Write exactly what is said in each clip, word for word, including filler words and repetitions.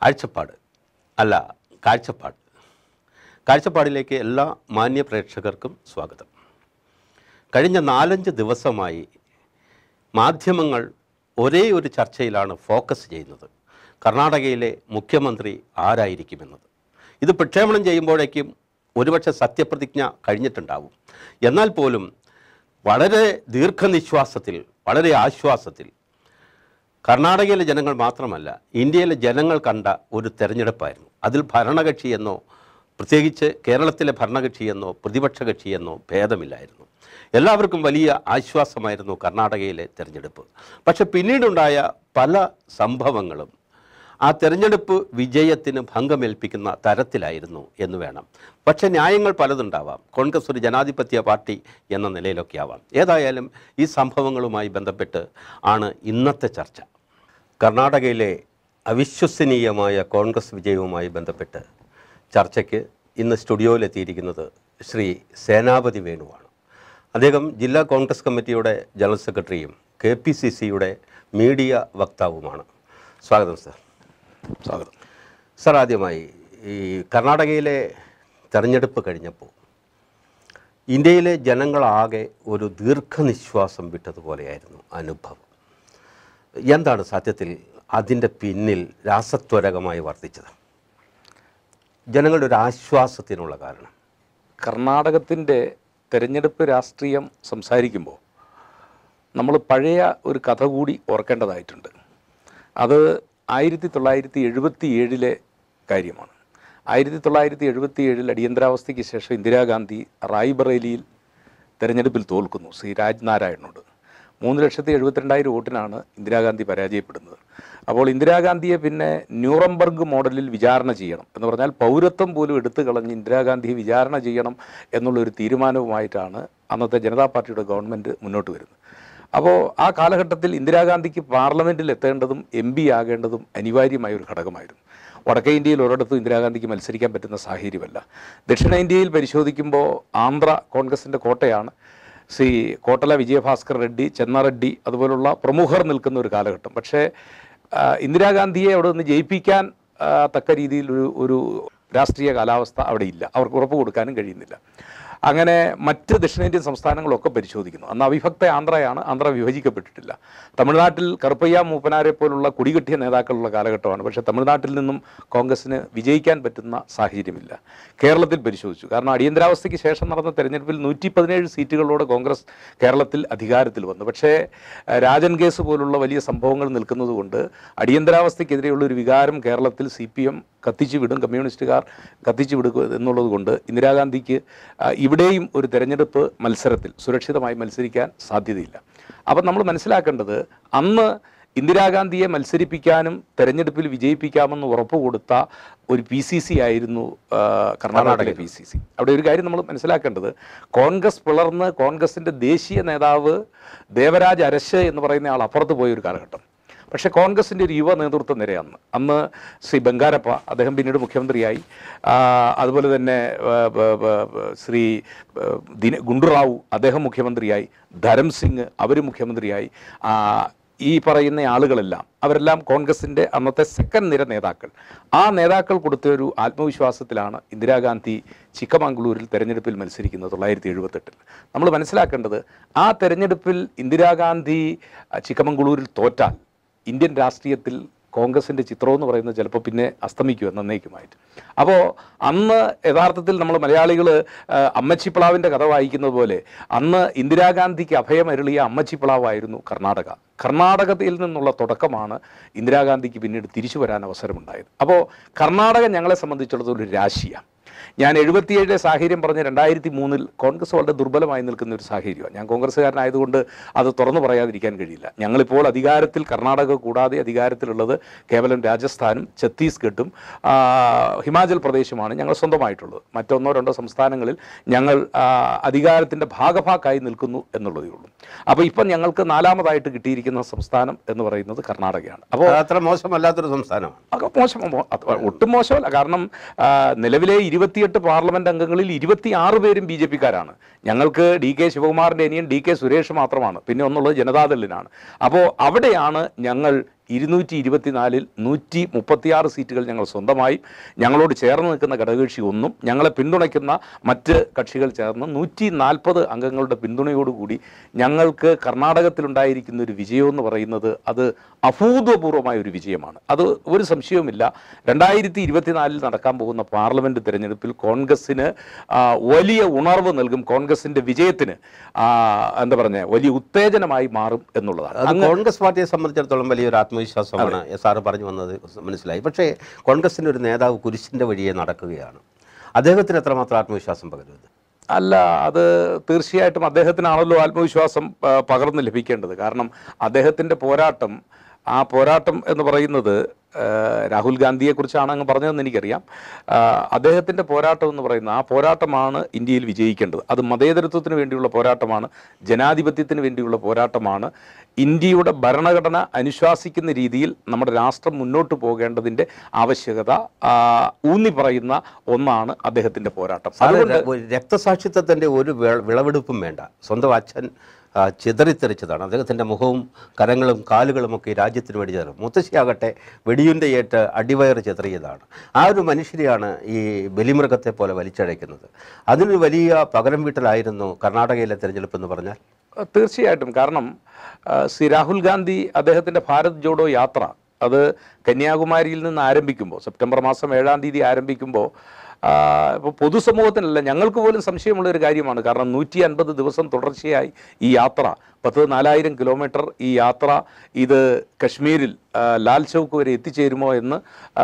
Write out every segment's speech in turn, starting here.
കാഴ്ചപ്പാട് അല്ല കാഴ്ചപ്പാട് കാഴ്ചപ്പാടിലേക്ക് എല്ലാ മാന്യ പ്രേക്ഷകർക്കും സ്വാഗതം. കഴിഞ്ഞ നാലഞ്ച് ദിവസമായി മാധ്യമങ്ങൾ ഒരേ ഒരു ചർച്ചയിലാണ് ഫോക്കസ് ചെയ്യുന്നത്. കർണാടകയിലെ മുഖ്യമന്ത്രി ആരായിരിക്കുമെന്നത്. ഇത് പ്രക്ഷേപണം ചെയ്യുമ്പോഴേക്കും ഒരുപക്ഷെ സത്യപ്രതിജ്ഞ കഴിഞ്ഞിട്ടുണ്ടാവും. എന്നാൽ പോലും വളരെ ദീർഘനിശ്വാസത്തിൽ, വളരെ ആശ്വാസത്തിൽ കർണാടകയിലെ ജനങ്ങൾ മാത്രമല്ല, ഇന്ത്യയിലെ ജനങ്ങൾ കണ്ട ഒരു തെരഞ്ഞെടുപ്പായിരുന്നു. അതിൽ ഭരണകക്ഷിയെന്നോ, പ്രത്യേകിച്ച് കേരളത്തിലെ ഭരണകക്ഷിയെന്നോ പ്രതിപക്ഷ കക്ഷിയെന്നോ ഭേദമില്ലായിരുന്നു. എല്ലാവർക്കും വലിയ ആശ്വാസമായിരുന്നു കർണാടകയിലെ തെരഞ്ഞെടുപ്പ്. പക്ഷെ പിന്നീടുണ്ടായ പല സംഭവങ്ങളും ആ തെരഞ്ഞെടുപ്പ് വിജയത്തിന് ഭംഗമേൽപ്പിക്കുന്ന തരത്തിലായിരുന്നു എന്ന് വേണം. പക്ഷേ ന്യായങ്ങൾ പലതുണ്ടാവാം. കോൺഗ്രസ് ഒരു ജനാധിപത്യ പാർട്ടി എന്ന നിലയിലൊക്കെ ആവാം. ഏതായാലും ഈ സംഭവങ്ങളുമായി ബന്ധപ്പെട്ട് ആണ് ഇന്നത്തെ ചർച്ച. കർണാടകയിലെ അവിശ്വസനീയമായ കോൺഗ്രസ് വിജയവുമായി ബന്ധപ്പെട്ട് ചർച്ചയ്ക്ക് ഇന്ന് സ്റ്റുഡിയോയിലെത്തിയിരിക്കുന്നത് ശ്രീ സേനാപതി വേണുവാണ്. അദ്ദേഹം ജില്ലാ കോൺഗ്രസ് കമ്മിറ്റിയുടെ ജനറൽ സെക്രട്ടറിയും കെ പി സി സിയുടെ മീഡിയ വക്താവുമാണ്. സ്വാഗതം സർ. സ്വാഗതം സർ. ആദ്യമായി ഈ കർണാടകയിലെ തെരഞ്ഞെടുപ്പ് കഴിഞ്ഞപ്പോൾ ഇന്ത്യയിലെ ജനങ്ങളാകെ ഒരു ദീർഘനിശ്വാസം വിട്ടതുപോലെയായിരുന്നു അനുഭവം. എന്താണ് സത്യത്തിൽ അതിൻ്റെ പിന്നിൽ രാസത്വരകമായി വർദ്ധിച്ചത്? ജനങ്ങളുടെ ഒരു ആശ്വാസത്തിനുള്ള കാരണം? കർണാടകത്തിൻ്റെ തെരഞ്ഞെടുപ്പ് രാഷ്ട്രീയം സംസാരിക്കുമ്പോൾ നമ്മൾ പഴയ ഒരു കഥ കൂടി ഓർക്കേണ്ടതായിട്ടുണ്ട്. അത് ആയിരത്തി തൊള്ളായിരത്തി എഴുപത്തി ഏഴിലെ കാര്യമാണ്. ആയിരത്തി തൊള്ളായിരത്തി എഴുപത്തി ഏഴിൽ അടിയന്തരാവസ്ഥയ്ക്ക് ശേഷം ഇന്ദിരാഗാന്ധി റായ്ബറേലിയിൽ തെരഞ്ഞെടുപ്പിൽ തോൽക്കുന്നു ശ്രീ രാജ്നാരായണനോട്. മൂന്ന് ലക്ഷത്തി എഴുപത്തിരണ്ടായിരം വോട്ടിനാണ് ഇന്ദിരാഗാന്ധി പരാജയപ്പെടുന്നത്. അപ്പോൾ ഇന്ദിരാഗാന്ധിയെ പിന്നെ ന്യൂറംബർഗ് മോഡലിൽ വിചാരണ ചെയ്യണം എന്ന് പറഞ്ഞാൽ പൗരത്വം പോലും എടുത്തു കളഞ്ഞ് ഇന്ദിരാഗാന്ധിയെ വിചാരണ ചെയ്യണം എന്നുള്ളൊരു തീരുമാനവുമായിട്ടാണ് അന്നത്തെ ജനതാ പാർട്ടിയുടെ ഗവൺമെൻറ് മുന്നോട്ട് വരുന്നത്. അപ്പോൾ ആ കാലഘട്ടത്തിൽ ഇന്ദിരാഗാന്ധിക്ക് പാർലമെൻറ്റിൽ എത്തേണ്ടതും എം പി ആകേണ്ടതും അനിവാര്യമായ ഒരു ഘടകമായിരുന്നു. വടക്കേ ഇന്ത്യയിൽ ഒരിടത്തും ഇന്ദിരാഗാന്ധിക്ക് മത്സരിക്കാൻ പറ്റുന്ന സാഹചര്യമല്ല. ദക്ഷിണേന്ത്യയിൽ പരിശോധിക്കുമ്പോൾ ആന്ധ്ര കോൺഗ്രസിൻ്റെ കോട്ടയാണ്. ശ്രീ കോട്ടല വിജയഭാസ്കർ റെഡ്ഡി, ചെന്നാറെഡ്ഡി അതുപോലുള്ള പ്രമുഖർ നിൽക്കുന്ന ഒരു കാലഘട്ടം. പക്ഷേ ഇന്ദിരാഗാന്ധിയെ അവിടെ നിന്ന് ജയിപ്പിക്കാൻ തക്ക രീതിയിൽ ഒരു ഒരു രാഷ്ട്രീയ കാലാവസ്ഥ അവിടെ ഇല്ല. അവർക്ക് ഉറപ്പ് കൊടുക്കാനും കഴിയുന്നില്ല. അങ്ങനെ മറ്റ് ദക്ഷിണേന്ത്യൻ സംസ്ഥാനങ്ങളൊക്കെ പരിശോധിക്കുന്നു. അന്ന് അവിഭക്ത ആന്ധ്രയാണ്. ആന്ധ്ര വിഭജിക്കപ്പെട്ടിട്ടില്ല. തമിഴ്നാട്ടിൽ കറുപ്പയ്യ മൂപ്പനാരെ പോലുള്ള കുടികെട്ടിയ നേതാക്കളുള്ള കാലഘട്ടമാണ്. പക്ഷേ തമിഴ്നാട്ടിൽ നിന്നും കോൺഗ്രസ്സിന് വിജയിക്കാൻ പറ്റുന്ന സാഹചര്യമില്ല. കേരളത്തിൽ പരിശോധിച്ചു. കാരണം അടിയന്തരാവസ്ഥയ്ക്ക് ശേഷം നടന്ന തെരഞ്ഞെടുപ്പിൽ നൂറ്റി പതിനേഴ് സീറ്റുകളോടെ കോൺഗ്രസ് കേരളത്തിൽ അധികാരത്തിൽ വന്നു. പക്ഷേ രാജൻ കേസ് പോലുള്ള വലിയ സംഭവങ്ങൾ നിൽക്കുന്നത് കൊണ്ട് അടിയന്തരാവസ്ഥയ്ക്കെതിരെയുള്ള ഒരു വികാരം കേരളത്തിൽ സി പി എം കത്തിച്ചു വിടും, കമ്മ്യൂണിസ്റ്റുകാർ കത്തിച്ചു വിടുക എന്നുള്ളത് കൊണ്ട് ഇന്ദിരാഗാന്ധിക്ക് ഇവിടെയും ഒരു തെരഞ്ഞെടുപ്പ് മത്സരത്തിൽ സുരക്ഷിതമായി മത്സരിക്കാൻ സാധ്യതയില്ല. അപ്പം നമ്മൾ മനസ്സിലാക്കേണ്ടത് അന്ന് ഇന്ദിരാഗാന്ധിയെ മത്സരിപ്പിക്കാനും തെരഞ്ഞെടുപ്പിൽ വിജയിപ്പിക്കാമെന്ന് ഉറപ്പ് കൊടുത്ത ഒരു പി സി സി ആയിരുന്നു കർണാടകയിലെ പി സി സി. അവിടെ ഒരു കാര്യം നമ്മൾ മനസ്സിലാക്കേണ്ടത്, കോൺഗ്രസ് പിളർന്ന് കോൺഗ്രസിൻ്റെ ദേശീയ നേതാവ് ദേവരാജ് അരശ് എന്ന് പറയുന്ന ആൾ അപ്പുറത്ത് പോയൊരു കാലഘട്ടം. പക്ഷേ കോൺഗ്രസിൻ്റെ ഒരു യുവ നേതൃത്വ നിരയാണ് അന്ന് ശ്രീ ബംഗാരപ്പ, അദ്ദേഹം പിന്നീട് മുഖ്യമന്ത്രിയായി. അതുപോലെ തന്നെ ശ്രീ ദിന ഗുണ്ടുറാവു, അദ്ദേഹം മുഖ്യമന്ത്രിയായി. ധരം സിംഗ്, അവർ മുഖ്യമന്ത്രിയായി. ഈ പറയുന്ന ആളുകളെല്ലാം അവരെല്ലാം കോൺഗ്രസിൻ്റെ അന്നത്തെ സെക്കൻഡ് നിര നേതാക്കൾ. ആ നേതാക്കൾ കൊടുത്ത ഒരു ആത്മവിശ്വാസത്തിലാണ് ഇന്ദിരാഗാന്ധി ചിക്കമംഗളൂരിൽ തെരഞ്ഞെടുപ്പിൽ മത്സരിക്കുന്നത് തൊള്ളായിരത്തി എഴുപത്തെട്ടിൽ. നമ്മൾ മനസ്സിലാക്കേണ്ടത്, ആ തെരഞ്ഞെടുപ്പിൽ ഇന്ദിരാഗാന്ധി ചിക്കമംഗളൂരിൽ തോറ്റാൽ ഇന്ത്യൻ രാഷ്ട്രീയത്തിൽ കോൺഗ്രസിൻ്റെ ചിത്രം എന്ന് പറയുന്നത് ചിലപ്പോൾ പിന്നെ അസ്തമിക്കുക എന്നേക്കുമായിട്ട്. അപ്പോൾ അന്ന് യഥാർത്ഥത്തിൽ നമ്മൾ മലയാളികൾ അമ്മച്ചിപ്പിളാവിൻ്റെ കഥ വായിക്കുന്നത് പോലെ അന്ന് ഇന്ദിരാഗാന്ധിക്ക് അഭയമരുളിയ അമ്മച്ചിപ്പിളാവായിരുന്നു കർണാടക. കർണാടകത്തിൽ നിന്നുള്ള തുടക്കമാണ് ഇന്ദിരാഗാന്ധിക്ക് പിന്നീട് തിരിച്ചു വരാൻ അവസരമുണ്ടായത്. അപ്പോൾ കർണാടക ഞങ്ങളെ സംബന്ധിച്ചിടത്തോളം ഒരു രാശിയാണ്. ഞാൻ എഴുപത്തിയേഴിലെ സാഹചര്യം പറഞ്ഞ് രണ്ടായിരത്തി മൂന്നിൽ കോൺഗ്രസ് വളരെ ദുർബലമായി നിൽക്കുന്ന ഒരു സാഹചര്യമാണ്. ഞാൻ കോൺഗ്രസ്സുകാരനായതുകൊണ്ട് അത് തുറന്നു പറയാതിരിക്കാൻ കഴിയില്ല. ഞങ്ങളിപ്പോൾ അധികാരത്തിൽ കർണാടക കൂടാതെ അധികാരത്തിലുള്ളത് കേവലം രാജസ്ഥാനും ഛത്തീസ്ഗഡും ഹിമാചൽ പ്രദേശുമാണ് ഞങ്ങൾ സ്വന്തമായിട്ടുള്ളത്. മറ്റൊന്നോ രണ്ടോ സംസ്ഥാനങ്ങളിൽ ഞങ്ങൾ അധികാരത്തിൻ്റെ ഭാഗഭാക്കായി നിൽക്കുന്നു എന്നുള്ളതേ ഉള്ളൂ. അപ്പോൾ ഇപ്പം ഞങ്ങൾക്ക് നാലാമതായിട്ട് കിട്ടിയിരിക്കുന്ന സംസ്ഥാനം എന്ന് പറയുന്നത് കർണാടകയാണ്. അപ്പോൾ അത്ര മോശമല്ലാത്തൊരു സംസ്ഥാനമാണ്. മോശം ഒട്ടും മോശമല്ല. കാരണം നിലവിലെ ഇരുപത്തിയെട്ട് പാർലമെന്റ് അംഗങ്ങളിൽ ഇരുപത്തി ആറ് പേരും ബി ജെ പിക്കാരാണ്. ഞങ്ങൾക്ക് ഡി കെ ശിവകുമാറിൻ്റെ അനിയൻ ഡി കെ സുരേഷ് മാത്രമാണ്. പിന്നെ ഒന്നുള്ളത് ജനതാദളിനാണ്. അപ്പോൾ അവിടെയാണ് ഞങ്ങൾ ഇരുന്നൂറ്റി ഇരുപത്തിനാലിൽ നൂറ്റി മുപ്പത്തിയാറ് സീറ്റുകൾ ഞങ്ങൾ സ്വന്തമായും ഞങ്ങളോട് ചേർന്ന് നിൽക്കുന്ന ഘടകകക്ഷി ഒന്നും ഞങ്ങളെ പിന്തുണയ്ക്കുന്ന മറ്റ് കക്ഷികൾ ചേർന്ന് നൂറ്റി നാൽപ്പത് അംഗങ്ങളുടെ പിന്തുണയോടുകൂടി ഞങ്ങൾക്ക് കർണാടകത്തിലുണ്ടായിരിക്കുന്ന ഒരു വിജയമെന്ന് പറയുന്നത് അത് അഭൂതപൂർവമായ ഒരു വിജയമാണ്. അത് ഒരു സംശയവുമില്ല. രണ്ടായിരത്തി ഇരുപത്തിനാലിൽ നടക്കാൻ പോകുന്ന പാർലമെൻറ്റ് തിരഞ്ഞെടുപ്പിൽ കോൺഗ്രസ്സിന് വലിയ ഉണർവ് നൽകും, കോൺഗ്രസിൻ്റെ വിജയത്തിന് എന്താ പറഞ്ഞ വലിയ ഉത്തേജനമായി മാറും എന്നുള്ളതാണ്. അത് കോൺഗ്രസ് പാർട്ടിയെ സംബന്ധിച്ചിടത്തോളം വലിയൊരു ആത്മവിശ്വാസമാണ് സാറ് പറഞ്ഞു വന്നത് മനസ്സിലായി. പക്ഷേ കോൺഗ്രസിൻ്റെ ഒരു നേതാവ് കുരിശിൻ്റെ വഴിയെ നടക്കുകയാണ്. അദ്ദേഹത്തിന് എത്രമാത്രം ആത്മവിശ്വാസം പകരുന്നത്? അല്ല, അത് തീർച്ചയായിട്ടും അദ്ദേഹത്തിനാണല്ലോ ആത്മവിശ്വാസം പകർന്ന് ലഭിക്കേണ്ടത്. കാരണം അദ്ദേഹത്തിൻ്റെ പോരാട്ടം, ആ പോരാട്ടം എന്ന് പറയുന്നത് രാഹുൽ ഗാന്ധിയെക്കുറിച്ചാണ് അങ്ങ് പറഞ്ഞതെന്ന് എനിക്കറിയാം. അദ്ദേഹത്തിൻ്റെ പോരാട്ടം എന്ന് പറയുന്ന ആ പോരാട്ടമാണ് ഇന്ത്യയിൽ വിജയിക്കേണ്ടത്. അത് മതേതരത്വത്തിന് വേണ്ടിയുള്ള പോരാട്ടമാണ്, ജനാധിപത്യത്തിന് വേണ്ടിയുള്ള പോരാട്ടമാണ്. ഇന്ത്യയുടെ ഭരണഘടന അനുശാസിക്കുന്ന രീതിയിൽ നമ്മുടെ രാഷ്ട്രം മുന്നോട്ട് പോകേണ്ടതിൻ്റെ ആവശ്യകത ഊന്നി പറയുന്ന ഒന്നാണ് അദ്ദേഹത്തിൻ്റെ പോരാട്ടം. അതുകൊണ്ട് രക്തസാക്ഷിത്വത്തിൻ്റെ ഒരു വിളവെടുപ്പും വേണ്ട. സ്വന്തം അച്ഛൻ ചിതറിത്തെറിച്ചതാണ്. അദ്ദേഹത്തിൻ്റെ മുഖവും കരങ്ങളും കാലുകളുമൊക്കെ ഈ രാജ്യത്തിന് വേണ്ടി ചേർന്നു. മുത്തശ്ശിയാകട്ടെ വെടിയുണ്ടയേറ്റ് അടിവയറ് ചിതറിയതാണ്. ആ ഒരു മനുഷ്യരെയാണ് ഈ ബലിമൃഗത്തെ പോലെ വലിച്ചഴയ്ക്കുന്നത്. അതിനൊരു വലിയ പകരം വീട്ടലായിരുന്നു കർണാടകയിലെ തിരഞ്ഞെടുപ്പ് എന്ന് പറഞ്ഞാൽ. തീർച്ചയായിട്ടും. കാരണം ശ്രീ രാഹുൽ ഗാന്ധി അദ്ദേഹത്തിൻ്റെ ഭാരത് ജോഡോ യാത്ര അത് കന്യാകുമാരിയിൽ നിന്ന് ആരംഭിക്കുമ്പോൾ, സെപ്റ്റംബർ മാസം ഏഴാം തീയതി ആരംഭിക്കുമ്പോൾ ഇപ്പോൾ പൊതുസമൂഹത്തിനല്ല, ഞങ്ങൾക്ക് പോലും സംശയമുള്ള ഒരു കാര്യമാണ്. കാരണം നൂറ്റി അൻപത് ദിവസം തുടർച്ചയായി ഈ യാത്ര, പത്ത് നാലായിരം കിലോമീറ്റർ ഈ യാത്ര, ഇത് കശ്മീരിൽ ലാൽ ചൗക്ക് വരെ എത്തിച്ചേരുമോ എന്ന്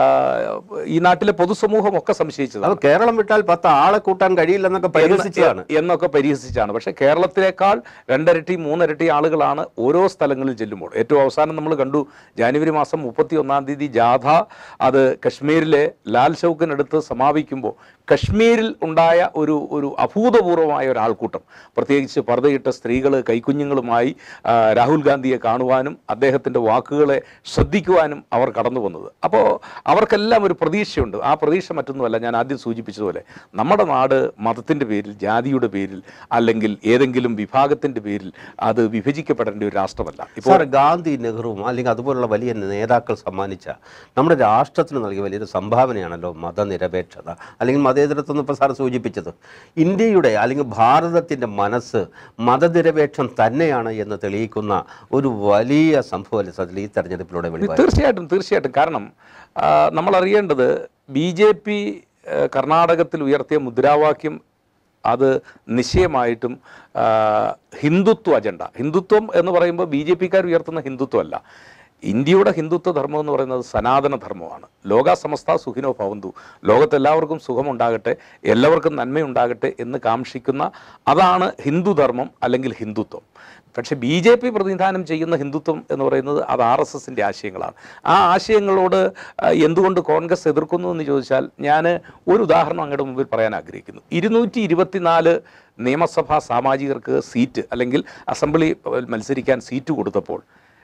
ഈ നാട്ടിലെ പൊതുസമൂഹം ഒക്കെ സംശയിച്ചതാണ്. കേരളം വിട്ടാൽ പത്ത് ആളെ കൂട്ടാൻ കഴിയില്ലെന്നൊക്കെ പരിഹസിച്ചാണ് എന്നൊക്കെ പരിഹസിച്ചാണ്. പക്ഷേ കേരളത്തിലേക്കാൾ രണ്ടരട്ടി മൂന്നരട്ടി ആളുകളാണ് ഓരോ സ്ഥലങ്ങളിൽ ചെല്ലുമ്പോൾ. ഏറ്റവും അവസാനം നമ്മൾ കണ്ടു, ജാനുവരി മാസം മുപ്പത്തി ഒന്നാം തീയതി ജാഥ അത് കശ്മീരിലെ ലാൽ ചൗക്കിനടുത്ത് സമാപിക്കുമ്പോൾ കശ്മീരിൽ ഉണ്ടായ ഒരു ഒരു അഭൂതപൂർവമായ ഒരു ആൾക്കൂട്ടം, പ്രത്യേകിച്ച് പർദ്ദയിട്ട സ്ത്രീകൾ കൈക്കുഞ്ഞുങ്ങളുമായി രാഹുൽ ഗാന്ധിയെ കാണുവാനും അദ്ദേഹത്തിൻ്റെ വാക്കുകളെ ശ്രദ്ധിക്കുവാനും അവർ കടന്നു വന്നത്. അപ്പോൾ അവർക്കെല്ലാം ഒരു പ്രതീക്ഷയുണ്ട്. ആ പ്രതീക്ഷ മറ്റൊന്നുമല്ല, ഞാൻ ആദ്യം സൂചിപ്പിച്ചതുപോലെ നമ്മുടെ നാട് മതത്തിൻ്റെ പേരിൽ, ജാതിയുടെ പേരിൽ, അല്ലെങ്കിൽ ഏതെങ്കിലും വിഭാഗത്തിൻ്റെ പേരിൽ അത് വിഭജിക്കപ്പെടേണ്ട ഒരു രാഷ്ട്രമല്ല. ഇപ്പോൾ ഗാന്ധി, നെഹ്റു അല്ലെങ്കിൽ അതുപോലുള്ള വലിയ നേതാക്കൾ സമ്മാനിച്ച നമ്മുടെ രാഷ്ട്രത്തിന് നൽകിയ വലിയൊരു സംഭാവനയാണല്ലോ മതനിരപേക്ഷത അല്ലെങ്കിൽ മതേതരത്വം ഇപ്പോൾ സാർ സൂചിപ്പിച്ചത്. ഇന്ത്യയുടെ അല്ലെങ്കിൽ ഭാരതത്തിൻ്റെ മനസ്സ് മതനിരപേക്ഷം തന്നെയാണ് എന്ന് തെളിയിക്കുന്ന ഒരു വലിയ സംഭവമല്ലേ സാർ ഈ തെരഞ്ഞെടുപ്പിലൂടെ വെളിവായി? തീർച്ചയായിട്ടും തീർച്ചയായിട്ടും. കാരണം നമ്മൾ അറിയേണ്ടത്, ബി ജെ പി കർണാടകത്തിൽ ഉയർത്തിയ മുദ്രാവാക്യം അത് നിശ്ചയമായിട്ടും ഹിന്ദുത്വ അജണ്ട. ഹിന്ദുത്വം എന്ന് പറയുമ്പോൾ ബി ജെ പിക്കാർ ഉയർത്തുന്ന ഹിന്ദുത്വമല്ല. ഇന്ത്യയുടെ ഹിന്ദുത്വ ധർമ്മം എന്ന് പറയുന്നത് സനാതന ധർമ്മമാണ്. ലോക സമസ്ത സുഖിനോ ഭവന്തു, ലോകത്തെല്ലാവർക്കും സുഖമുണ്ടാകട്ടെ, എല്ലാവർക്കും നന്മയുണ്ടാകട്ടെ എന്ന് കാംക്ഷിക്കുന്ന അതാണ് ഹിന്ദുധർമ്മം അല്ലെങ്കിൽ ഹിന്ദുത്വം. പക്ഷേ ബി ജെ പി പ്രതിനിധാനം ചെയ്യുന്ന ഹിന്ദുത്വം എന്ന് പറയുന്നത് അത് ആർ എസ് എസിൻ്റെ ആശയങ്ങളാണ്. ആ ആശയങ്ങളോട് എന്തുകൊണ്ട് കോൺഗ്രസ് എതിർക്കുന്നു എന്ന് ചോദിച്ചാൽ ഞാൻ ഒരു ഉദാഹരണം അങ്ങയുടെ മുമ്പിൽ പറയാൻ ആഗ്രഹിക്കുന്നു. ഇരുന്നൂറ്റി ഇരുപത്തിനാല് നിയമസഭാ സാമാജികർക്ക് സീറ്റ് അല്ലെങ്കിൽ അസംബ്ലി മത്സരിക്കാൻ സീറ്റ് കൊടുത്തപ്പോൾ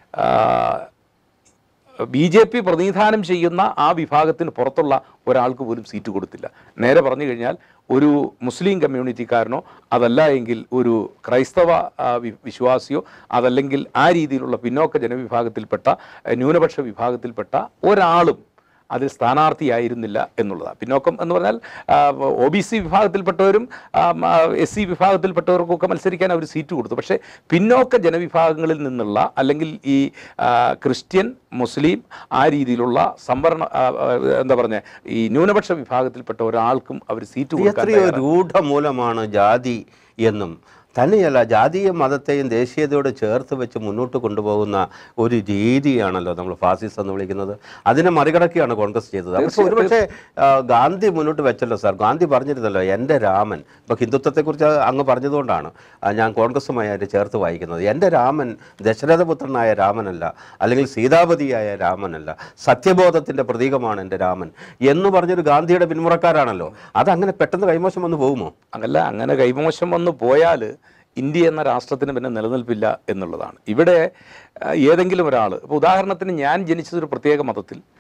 ബി ജെ പി പ്രതിനിധാനം ചെയ്യുന്ന ആ വിഭാഗത്തിന് പുറത്തുള്ള ഒരാൾക്ക് പോലും സീറ്റ് കൊടുത്തില്ല. നേരെ പറഞ്ഞു കഴിഞ്ഞാൽ ഒരു മുസ്ലിം കമ്മ്യൂണിറ്റിക്കാരനോ അതല്ല എങ്കിൽ ഒരു ക്രൈസ്തവ വിശ്വാസിയോ അതല്ലെങ്കിൽ ആ രീതിയിലുള്ള പിന്നോക്ക ജനവിഭാഗത്തിൽപ്പെട്ട ന്യൂനപക്ഷ വിഭാഗത്തിൽപ്പെട്ട ഒരാളും അതിൽ സ്ഥാനാർത്ഥിയായിരുന്നില്ല എന്നുള്ളതാണ്. പിന്നോക്കം എന്ന് പറഞ്ഞാൽ ഒ ബി സി വിഭാഗത്തിൽപ്പെട്ടവരും എസ് സി വിഭാഗത്തിൽപ്പെട്ടവർക്കൊക്കെ മത്സരിക്കാൻ അവർ സീറ്റ് കൊടുത്തു. പക്ഷേ പിന്നോക്ക ജനവിഭാഗങ്ങളിൽ നിന്നുള്ള അല്ലെങ്കിൽ ഈ ക്രിസ്ത്യൻ, മുസ്ലിം ആ രീതിയിലുള്ള സംവരണ എന്താ പറഞ്ഞ ഈ ന്യൂനപക്ഷ വിഭാഗത്തിൽപ്പെട്ട ഒരാൾക്കും അവർ സീറ്റ് കൊടുക്കാൻ രൂഢമൂലമാണ് ജാതി എന്നും തന്നെയല്ല ജാതീയ മതത്തെയും ദേശീയതയോട് ചേർത്ത് വെച്ച് മുന്നോട്ട് കൊണ്ടുപോകുന്ന ഒരു രീതിയാണല്ലോ നമ്മൾ ഫാസിസം എന്ന് വിളിക്കുന്നത്. അതിനെ മറികടക്കുകയാണ് കോൺഗ്രസ് ചെയ്തത്. അപ്പോൾ ഒരുപക്ഷെ ഗാന്ധി മുന്നോട്ട് വെച്ചല്ലോ സാർ. ഗാന്ധി പറഞ്ഞിരുന്നല്ലോ എൻ്റെ രാമൻ. ഇപ്പോൾ ഹിന്ദുത്വത്തെക്കുറിച്ച് അങ്ങ് പറഞ്ഞതുകൊണ്ടാണ് ഞാൻ കോൺഗ്രസുമായി അതിനെ ചേർത്ത് വായിക്കുന്നത്. എൻ്റെ രാമൻ ദശരഥപുത്രനായ രാമനല്ല, അല്ലെങ്കിൽ സീതാപതിയായ രാമനല്ല, സത്യബോധത്തിൻ്റെ പ്രതീകമാണ് എൻ്റെ രാമൻ എന്ന് പറഞ്ഞൊരു ഗാന്ധിയുടെ പിന്മുറക്കാരാണല്ലോ. അതങ്ങനെ പെട്ടെന്ന് കൈമോശം വന്നു പോകുമോ? അല്ല, അങ്ങനെ കൈമോശം വന്നു പോയാൽ ഇന്ത്യ എന്ന രാഷ്ട്രത്തിന് പിന്നെ നിലനിൽപ്പില്ല എന്നുള്ളതാണ്. ഇവിടെ ഏതെങ്കിലും ഒരാൾ, ഇപ്പോൾ ഉദാഹരണത്തിന് ഞാൻ ജനിച്ചതൊരു പ്രത്യേക മതത്തിൽ,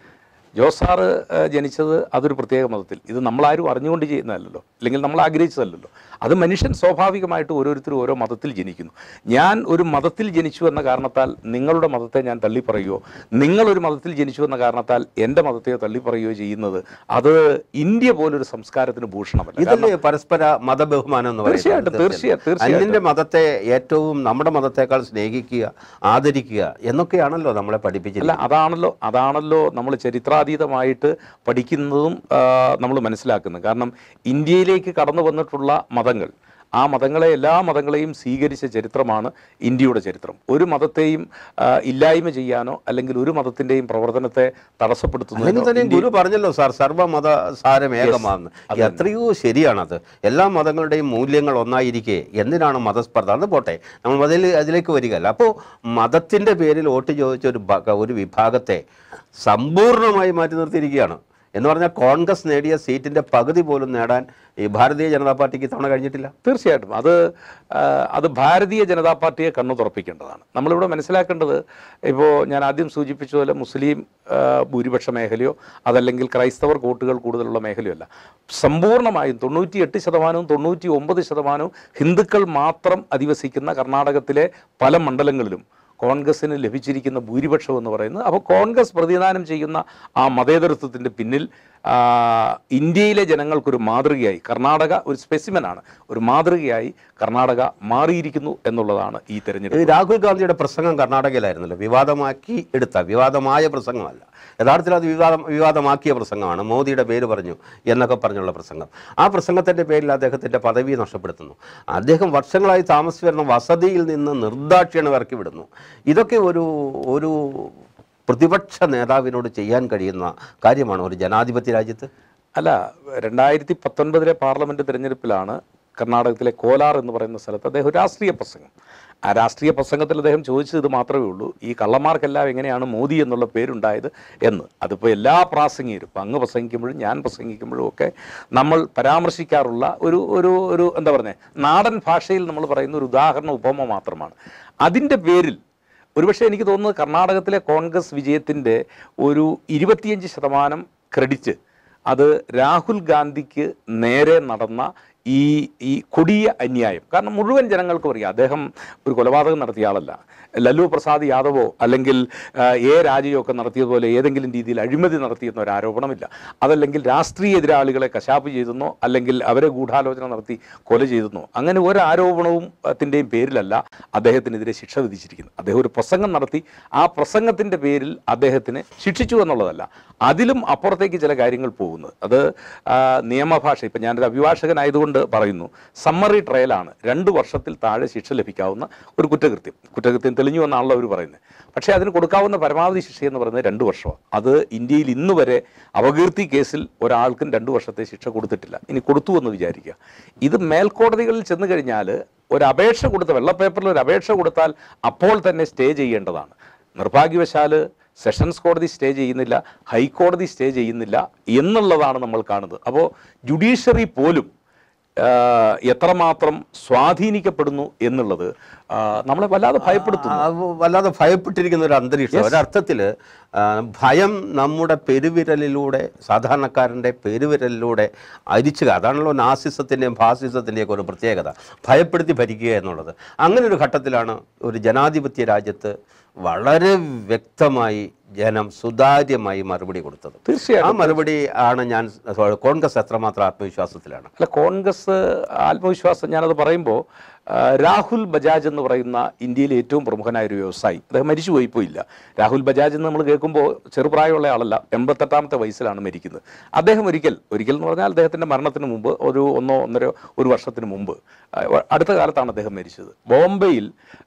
ജോസാറ് ജനിച്ചത് അതൊരു പ്രത്യേക മതത്തിൽ. ഇത് നമ്മളാരും അറിഞ്ഞുകൊണ്ട് ചെയ്യുന്നതല്ലല്ലോ, അല്ലെങ്കിൽ നമ്മൾ ആഗ്രഹിച്ചതല്ലല്ലോ. അത് മനുഷ്യൻ സ്വാഭാവികമായിട്ട് ഓരോരുത്തരും ഓരോ മതത്തിൽ ജനിക്കുന്നു. ഞാൻ ഒരു മതത്തിൽ ജനിച്ചു എന്ന കാരണത്താൽ നിങ്ങളുടെ മതത്തെ ഞാൻ തള്ളിപ്പറയുകയോ, നിങ്ങളൊരു മതത്തിൽ ജനിച്ചു എന്ന കാരണത്താൽ എൻ്റെ മതത്തെയോ തള്ളിപ്പറയുകയോ ചെയ്യുന്നത് അത് ഇന്ത്യ പോലൊരു സംസ്കാരത്തിന് ഭൂഷണമല്ല. ഇതല്ലേ പരസ്പര മതബഹുമാനം എന്ന് പറയുന്നത്? തീർച്ചയായിട്ടും തീർച്ചയായും തീർച്ചയായും അന്യൻ്റെ മതത്തെ ഏറ്റവും നമ്മുടെ മതത്തെക്കാൾ സ്നേഹിക്കുക, ആദരിക്കുക എന്നൊക്കെയാണല്ലോ നമ്മളെ പഠിപ്പിച്ചില്ല. അല്ല, അതാണല്ലോ അതാണല്ലോ നമ്മൾ ചരിത്രാതീതമായിട്ട് പഠിക്കുന്നതും നമ്മൾ മനസ്സിലാക്കുന്നത്. കാരണം ഇന്ത്യയിലേക്ക് കടന്നു വന്നിട്ടുള്ള മതങ്ങൾ, ആ മതങ്ങളെ എല്ലാ മതങ്ങളെയും സ്വീകരിച്ച ചരിത്രമാണ് ഇന്ത്യയുടെ ചരിത്രം. ഒരു മതത്തെയും ഇല്ലായ്മ ചെയ്യാനോ അല്ലെങ്കിൽ ഒരു മതത്തിൻ്റെയും പ്രവർത്തനത്തെ തടസ്സപ്പെടുത്തുന്നതിനോ. ഗുരു പറഞ്ഞല്ലോ സാർ, സർവ്വമത സാരം ഏകമാണെന്ന്. എത്രയോ ശരിയാണത്. എല്ലാ മതങ്ങളുടെയും മൂല്യങ്ങൾ ഒന്നായിരിക്കെ എന്തിനാണ് മതസ്പർദ്ധ? അത് പോട്ടെ, നമ്മൾ അതിൽ അതിലേക്ക് വരികയല്ല. അപ്പോൾ മതത്തിൻ്റെ പേരിൽ വോട്ട് ചോദിച്ച ഒരു ഒരു വിഭാഗത്തെ സമ്പൂർണ്ണമായി മാറ്റി നിർത്തിയിരിക്കുകയാണ്. എന്ന് പറഞ്ഞാൽ കോൺഗ്രസ് നേടിയ സീറ്റിൻ്റെ പകുതി പോലും നേടാൻ ഈ ഭാരതീയ ജനതാ പാർട്ടിക്ക് ഇത്തവണ കഴിഞ്ഞിട്ടില്ല. തീർച്ചയായിട്ടും അത് അത് ഭാരതീയ ജനതാ പാർട്ടിയെ കണ്ണു തുറപ്പിക്കേണ്ടതാണ്. നമ്മളിവിടെ മനസ്സിലാക്കേണ്ടത്, ഇപ്പോൾ ഞാൻ ആദ്യം സൂചിപ്പിച്ചതുപോലെ മുസ്ലിം ഭൂരിപക്ഷ മേഖലയോ അതല്ലെങ്കിൽ ക്രൈസ്തവർ വോട്ടുകൾ കൂടുതലുള്ള മേഖലയോ അല്ല. സമ്പൂർണ്ണമായും തൊണ്ണൂറ്റി എട്ട് ശതമാനവും തൊണ്ണൂറ്റി ഒമ്പത് ശതമാനവും ഹിന്ദുക്കൾ മാത്രം അധിവസിക്കുന്ന കർണാടകത്തിലെ പല മണ്ഡലങ്ങളിലും കോൺഗ്രസ്സിന് ലഭിച്ചിരിക്കുന്ന ഭൂരിപക്ഷം എന്ന് പറയുന്നത്, അപ്പോൾ കോൺഗ്രസ് പ്രതിദാനം ചെയ്യുന്ന ആ മതേതരത്വത്തിൻ്റെ പിന്നിൽ ഇന്ത്യയിലെ ജനങ്ങൾക്കൊരു മാതൃകയായി കർണാടക ഒരു സ്പെസിമെനാണ്, ഒരു മാതൃകയായി കർണാടക മാറിയിരിക്കുന്നു എന്നുള്ളതാണ് ഈ തെരഞ്ഞെടുപ്പ്. രാഹുൽ ഗാന്ധിയുടെ പ്രസംഗം കർണാടകയിലായിരുന്നല്ലോ, വിവാദമാക്കി എടുത്ത വിവാദമായ പ്രസംഗമല്ല. യഥാർത്ഥത്തിൽ അത് വിവാദം വിവാദമാക്കിയ പ്രസംഗമാണ്. മോദിയുടെ പേര് പറഞ്ഞു എന്നൊക്കെ പറഞ്ഞുള്ള പ്രസംഗം. ആ പ്രസംഗത്തിൻ്റെ പേരിൽ അദ്ദേഹത്തിൻ്റെ പദവി നഷ്ടപ്പെടുത്തുന്നു. അദ്ദേഹം വർഷങ്ങളായി താമസിച്ചു വരുന്ന വസതിയിൽ നിന്ന് നിർദാക്ഷിണ്യം ഇറക്കി വിടുന്നു. ഇതൊക്കെ ഒരു ഒരു പ്രതിപക്ഷ നേതാവിനോട് ചെയ്യാൻ കഴിയുന്ന കാര്യമാണ് ഒരു ജനാധിപത്യ രാജ്യത്ത്? അല്ല, രണ്ടായിരത്തി പത്തൊൻപതിലെ പാർലമെൻറ്റ് തിരഞ്ഞെടുപ്പിലാണ് കർണാടകത്തിലെ കോലാർ എന്ന് പറയുന്ന സ്ഥലത്ത് അദ്ദേഹം രാഷ്ട്രീയ പ്രസംഗം. ആ രാഷ്ട്രീയ പ്രസംഗത്തിൽ അദ്ദേഹം ചോദിച്ചത് ഇത് മാത്രമേ ഉള്ളൂ, ഈ കള്ളന്മാർക്കെല്ലാം എങ്ങനെയാണ് മോദി എന്നുള്ള പേരുണ്ടായത് എന്ന്. അതിപ്പോൾ എല്ലാ പ്രാസംഗികരും, ഇപ്പം അങ്ങ് പ്രസംഗിക്കുമ്പോഴും ഞാൻ പ്രസംഗിക്കുമ്പോഴും ഒക്കെ നമ്മൾ പരാമർശിക്കാറുള്ള ഒരു ഒരു ഒരു എന്താ പറയുന്നത്, നാടൻ ഭാഷയിൽ നമ്മൾ പറയുന്ന ഒരു ഉദാഹരണ ഉപമ മാത്രമാണ്. അതിൻ്റെ പേരിൽ ഒരുപക്ഷെ എനിക്ക് തോന്നുന്നത് കർണാടകത്തിലെ കോൺഗ്രസ് വിജയത്തിൻ്റെ ഒരു ഇരുപത്തിയഞ്ച് ശതമാനം ക്രെഡിറ്റ് അത് രാഹുൽ ഗാന്ധിക്ക് നേരെ നടന്ന ഈ ഈ കൊടിയ അന്യായം. കാരണം മുഴുവൻ ജനങ്ങൾക്കും അറിയാം അദ്ദേഹം ഒരു കൊലപാതകം നടത്തിയ ആളല്ല. ലല്ലു പ്രസാദ് യാദവോ അല്ലെങ്കിൽ എ രാജയോ ഒക്കെ നടത്തിയതുപോലെ ഏതെങ്കിലും രീതിയിൽ അഴിമതി നടത്തിയെന്നോ ഒരു ആരോപണമില്ല. അതല്ലെങ്കിൽ രാഷ്ട്രീയ എതിരാളികളെ കശാപ്പ് ചെയ്തെന്നോ അല്ലെങ്കിൽ അവരെ ഗൂഢാലോചന നടത്തി കൊല ചെയ്തെന്നോ അങ്ങനെ ഒരു ആരോപണവും ത്തിൻ്റെയും പേരിലല്ല അദ്ദേഹത്തിനെതിരെ ശിക്ഷ വിധിച്ചിരിക്കുന്നത്. അദ്ദേഹം ഒരു പ്രസംഗം നടത്തി, ആ പ്രസംഗത്തിൻ്റെ പേരിൽ അദ്ദേഹത്തിന് ശിക്ഷിച്ചു എന്നുള്ളതല്ല, അതിലും അപ്പുറത്തേക്ക് ചില കാര്യങ്ങൾ പോകുന്നത്. അത് നിയമഭാഷ, ഇപ്പം ഞാനൊരു അഭിഭാഷകനായതുകൊണ്ട് പറയുന്നു, സമ്മറി ട്രയലാണ് രണ്ട് വർഷത്തിൽ താഴെ ശിക്ഷ ലഭിക്കാവുന്ന ഒരു കുറ്റകൃത്യം. കുറ്റകൃത്യം തെളിഞ്ഞു എന്നാണല്ലോ അവർ പറയുന്നത്. പക്ഷേ അതിന് കൊടുക്കാവുന്ന പരമാവധി ശിക്ഷ എന്ന് പറയുന്നത് രണ്ട് വർഷമാണ്. അത് ഇന്ത്യയിൽ ഇന്ന് വരെ അപകീർത്തി കേസിൽ ഒരാൾക്കും രണ്ട് വർഷത്തെ ശിക്ഷ കൊടുത്തിട്ടില്ല. ഇനി കൊടുത്തു എന്ന് വിചാരിക്കുക. ഇത് മേൽക്കോടതികളിൽ ചെന്ന് കഴിഞ്ഞാൽ ഒരു അപേക്ഷ കൊടുത്ത വെള്ളപ്പേപ്പറിൽ ഒരു അപേക്ഷ കൊടുത്താൽ അപ്പോൾ തന്നെ സ്റ്റേ ചെയ്യേണ്ടതാണ്. നിർഭാഗ്യവശാൽ സെഷൻസ് കോടതി സ്റ്റേ ചെയ്യുന്നില്ല, ഹൈക്കോടതി സ്റ്റേ ചെയ്യുന്നില്ല എന്നുള്ളതാണ് നമ്മൾ കാണുന്നത്. അപ്പോൾ ജുഡീഷ്യറി പോലും എത്രമാത്രം സ്വാധീനിക്കപ്പെടുന്നു എന്നുള്ളത് നമ്മളെ വല്ലാതെ ഭയപ്പെടുത്തുന്നു. വല്ലാതെ ഭയപ്പെട്ടിരിക്കുന്ന ഒരു അന്തരീക്ഷം. ഒരർത്ഥത്തിൽ ഭയം നമ്മുടെ പെരുവിരലിലൂടെ, സാധാരണക്കാരൻ്റെ പെരുവിരലിലൂടെ അരിച്ചുക. അതാണല്ലോ നാസിസത്തിൻ്റെയും ഫാസിസത്തിൻ്റെയൊക്കെ ഒരു പ്രത്യേകത, ഭയപ്പെടുത്തി ഭരിക്കുക എന്നുള്ളത്. അങ്ങനെ ഒരു ഘട്ടത്തിലാണ് ഒരു ജനാധിപത്യ രാജ്യത്ത് വളരെ വ്യക്തമായി ജനം സുതാര്യമായി മറുപടി കൊടുത്തത്. തീർച്ചയായും ആ മറുപടി ആണ് ഞാൻ കോൺഗ്രസ് എത്രമാത്രം ആത്മവിശ്വാസത്തിലാണ്. അല്ല, കോൺഗ്രസ് ആത്മവിശ്വാസം ഞാനത് പറയുമ്പോൾ രാഹുൽ ബജാജ് എന്ന് പറയുന്ന ഇന്ത്യയിലെ ഏറ്റവും പ്രമുഖനായ ഒരു വ്യവസായി, അദ്ദേഹം മരിച്ചു പോയിപ്പോയില്ല. രാഹുൽ ബജാജ് എന്ന് നമ്മൾ കേൾക്കുമ്പോൾ ചെറുപ്രായമുള്ള ആളല്ല, എൺപത്തെട്ടാമത്തെ വയസ്സിലാണ് മരിക്കുന്നത്. അദ്ദേഹം ഒരിക്കൽ ഒരിക്കൽ എന്ന് പറഞ്ഞാൽ അദ്ദേഹത്തിൻ്റെ മരണത്തിന് മുമ്പ് ഒരു ഒന്നോ ഒന്നര ഒരു വർഷത്തിന് മുമ്പ്, അടുത്ത കാലത്താണ് അദ്ദേഹം മരിച്ചത്. ബോംബെയിൽ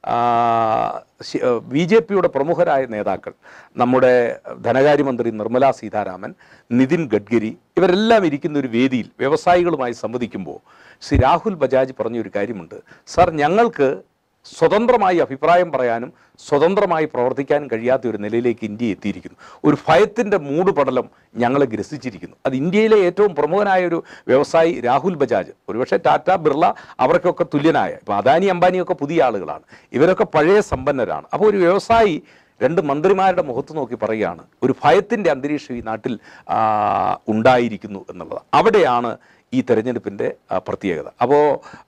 ബി ജെ പിയുടെ പ്രമുഖരായ നേതാക്കൾ, നമ്മുടെ ധനകാര്യമന്ത്രി നിർമ്മലാ സീതാരാമൻ, നിതിൻ ഗഡ്കരി, ഇവരെല്ലാം ഇരിക്കുന്ന ഒരു വേദിയിൽ വ്യവസായികളുമായി സംവദിക്കുമ്പോൾ ശ്രീ രാഹുൽ ബജാജ് പറഞ്ഞൊരു കാര്യമുണ്ട്. സാർ, ഞങ്ങൾക്ക് സ്വതന്ത്രമായി അഭിപ്രായം പറയാനും സ്വതന്ത്രമായി പ്രവർത്തിക്കാനും കഴിയാത്ത ഒരു നിലയിലേക്ക് ഇന്ത്യ എത്തിയിരിക്കുന്നു. ഒരു ഭയത്തിൻ്റെ മൂടുപടലം ഞങ്ങളെ ഗ്രസിച്ചിരിക്കുന്നു. അത് ഇന്ത്യയിലെ ഏറ്റവും പ്രമുഖനായ ഒരു വ്യവസായി രാഹുൽ ബജാജ്, ഒരുപക്ഷെ ടാറ്റ, ബിർള അവർക്കൊക്കെ തുല്യനായ, ഇപ്പോൾ അദാനി അംബാനിയൊക്കെ പുതിയ ആളുകളാണ്, ഇവരൊക്കെ പഴയ സമ്പന്നരാണ്. അപ്പോൾ ഒരു വ്യവസായി രണ്ട് മന്ത്രിമാരുടെ മുഖത്ത് നോക്കി പറയുകയാണ് ഒരു ഭയത്തിൻ്റെ അന്തരീക്ഷം ഈ നാട്ടിൽ ഉണ്ടായിരിക്കുന്നു എന്നുള്ളത്. അവിടെയാണ് ഈ തെരഞ്ഞെടുപ്പിൻ്റെ പ്രത്യേകത. അപ്പോൾ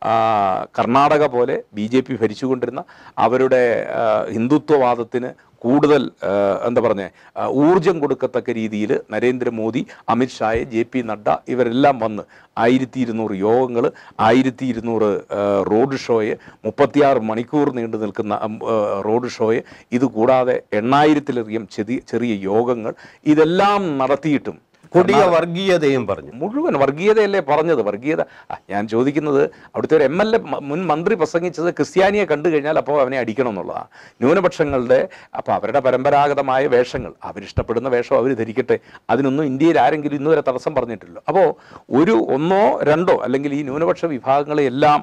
കർണാടക പോലെ ബി ജെ പി ഭരിച്ചുകൊണ്ടിരുന്ന അവരുടെ ഹിന്ദുത്വവാദത്തിന് കൂടുതൽ എന്താ പറഞ്ഞേ ഊർജം കൊടുക്കത്തക്ക രീതിയിൽ നരേന്ദ്രമോദി, അമിത്ഷായെ, ജെ പി നഡ്ഡ ഇവരെല്ലാം വന്ന് ആയിരത്തി ഇരുന്നൂറ് യോഗങ്ങൾ, ആയിരത്തി ഇരുന്നൂറ് റോഡ് ഷോയെ, മുപ്പത്തിയാറ് മണിക്കൂർ നീണ്ടു നിൽക്കുന്ന റോഡ് ഷോയെ, ഇതുകൂടാതെ എണ്ണായിരത്തിലധികം ചെറിയ ചെറിയ യോഗങ്ങൾ, ഇതെല്ലാം നടത്തിയിട്ടും കൊടിയ വർഗീയതയും പറഞ്ഞു. മുഴുവൻ വർഗീയതയല്ലേ പറഞ്ഞത്? വർഗീയത ഞാൻ ചോദിക്കുന്നത്, അവിടുത്തെ ഒരു എം എൽ എ മുൻ മന്ത്രി പ്രസംഗിച്ചത് ക്രിസ്ത്യാനിയെ കണ്ടു കഴിഞ്ഞാൽ അപ്പോൾ അവനെ അടിക്കണം എന്നുള്ളതാണ്. ന്യൂനപക്ഷങ്ങളുടെ അപ്പോൾ അവരുടെ പരമ്പരാഗതമായ വേഷങ്ങൾ, അവരിഷ്ടപ്പെടുന്ന വേഷം അവർ ധരിക്കട്ടെ, അതിനൊന്നും ഇന്ത്യയിൽ ആരെങ്കിലും ഇന്നുവരെ തടസ്സം പറഞ്ഞിട്ടില്ല. അപ്പോൾ ഒരു ഒന്നോ രണ്ടോ അല്ലെങ്കിൽ ഈ ന്യൂനപക്ഷ വിഭാഗങ്ങളെ എല്ലാം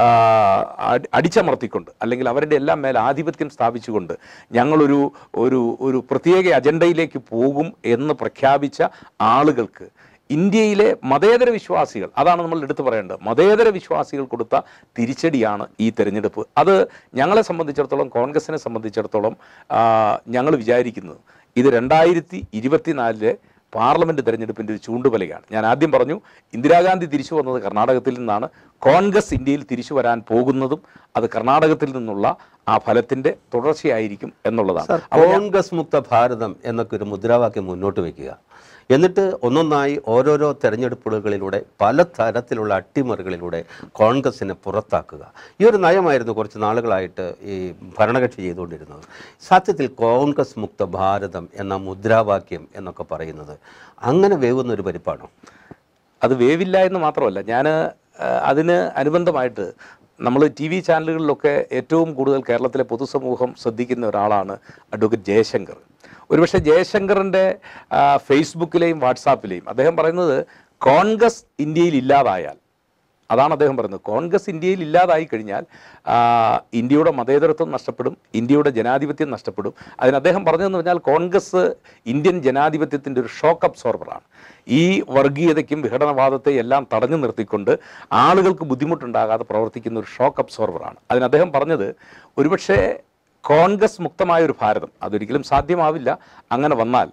അടിച്ചമർത്തിക്കൊണ്ട് അല്ലെങ്കിൽ അവരുടെ എല്ലാം മേൽ ആധിപത്യം സ്ഥാപിച്ചുകൊണ്ട് ഞങ്ങളൊരു ഒരു ഒരു പ്രത്യേക അജണ്ടയിലേക്ക് പോകും എന്ന് പ്രഖ്യാപിച്ച ആളുകൾക്ക് ഇന്ത്യയിലെ മതേതര വിശ്വാസികൾ, അതാണ് നമ്മൾ എടുത്തു പറയേണ്ടത്, മതേതര വിശ്വാസികൾ കൊടുത്ത തിരിച്ചടിയാണ് ഈ തെരഞ്ഞെടുപ്പ്. അത് ഞങ്ങളെ സംബന്ധിച്ചിടത്തോളം, കോൺഗ്രസിനെ സംബന്ധിച്ചിടത്തോളം ഞങ്ങൾ വിചാരിക്കുന്നത് ഇത് രണ്ടായിരത്തി ഇരുപത്തിനാലിലെ പാർലമെൻറ്റ് തെരഞ്ഞെടുപ്പിൻ്റെ ഒരു ചൂണ്ടുപലകയാണ്. ഞാൻ ആദ്യം പറഞ്ഞു, ഇന്ദിരാഗാന്ധി തിരിച്ചു വന്നത് കർണാടകത്തിൽ നിന്നാണ്. കോൺഗ്രസ് ഇന്ത്യയിൽ തിരിച്ചു വരാൻ പോകുന്നതും അത് കർണാടകത്തിൽ നിന്നുള്ള ആ ഫലത്തിൻ്റെ തുടർച്ചയായിരിക്കും എന്നുള്ളതാണ്. കോൺഗ്രസ് മുക്ത ഭാരതം എന്നൊക്കെ ഒരു മുദ്രാവാക്യം മുന്നോട്ട് വയ്ക്കുക, എന്നിട്ട് ഒന്നൊന്നായി ഓരോരോ തെരഞ്ഞെടുപ്പുകളിലൂടെ പല തരത്തിലുള്ള അട്ടിമറികളിലൂടെ കോൺഗ്രസിനെ പുറത്താക്കുക. ഈ ഒരു നയമായിരുന്നു കുറച്ച് നാളുകളായിട്ട് ഈ ഭരണകക്ഷി ചെയ്തുകൊണ്ടിരുന്നത്. സത്യത്തിൽ കോൺഗ്രസ് മുക്ത ഭാരതം എന്ന മുദ്രാവാക്യം എന്നൊക്കെ പറയുന്നത് അങ്ങനെ വേവുന്ന ഒരു പരിപ്പാണോ? അത് വേവില്ല എന്ന് മാത്രമല്ല, ഞാൻ അതിന് അനുബന്ധമായിട്ട് നമ്മൾ ടി വി ചാനലുകളിലൊക്കെ ഏറ്റവും കൂടുതൽ കേരളത്തിലെ പൊതുസമൂഹം ശ്രദ്ധിക്കുന്ന ഒരാളാണ് അഡ്വക്കേറ്റ് ജയശങ്കർ. ഒരുപക്ഷെ ജയശങ്കറിൻ്റെ ഫേസ്ബുക്കിലെയും വാട്സാപ്പിലെയും അദ്ദേഹം പറയുന്നത് കോൺഗ്രസ് ഇന്ത്യയിൽ ഇല്ലാതായാൽ, അതാണ് അദ്ദേഹം പറയുന്നത്, കോൺഗ്രസ് ഇന്ത്യയിൽ ഇല്ലാതായി കഴിഞ്ഞാൽ ഇന്ത്യയുടെ മതേതരത്വം നഷ്ടപ്പെടും, ഇന്ത്യയുടെ ജനാധിപത്യം നഷ്ടപ്പെടും. അതിന് അദ്ദേഹം പറഞ്ഞതെന്ന് പറഞ്ഞാൽ കോൺഗ്രസ് ഇന്ത്യൻ ജനാധിപത്യത്തിൻ്റെ ഒരു ഷോക്ക് അബ്സോർബറാണ്. ഈ വർഗീയതയ്ക്കും വിഘടനവാദത്തെ എല്ലാം തടഞ്ഞു നിർത്തിക്കൊണ്ട് ആളുകൾക്ക് ബുദ്ധിമുട്ടുണ്ടാകാതെ പ്രവർത്തിക്കുന്ന ഒരു ഷോക്ക് അബ്സോർബറാണ്. അതിന് അദ്ദേഹം പറഞ്ഞത് ഒരുപക്ഷെ കോൺഗ്രസ് മുക്തമായൊരു ഭാരതം അതൊരിക്കലും സാധ്യമാവില്ല. അങ്ങനെ വന്നാൽ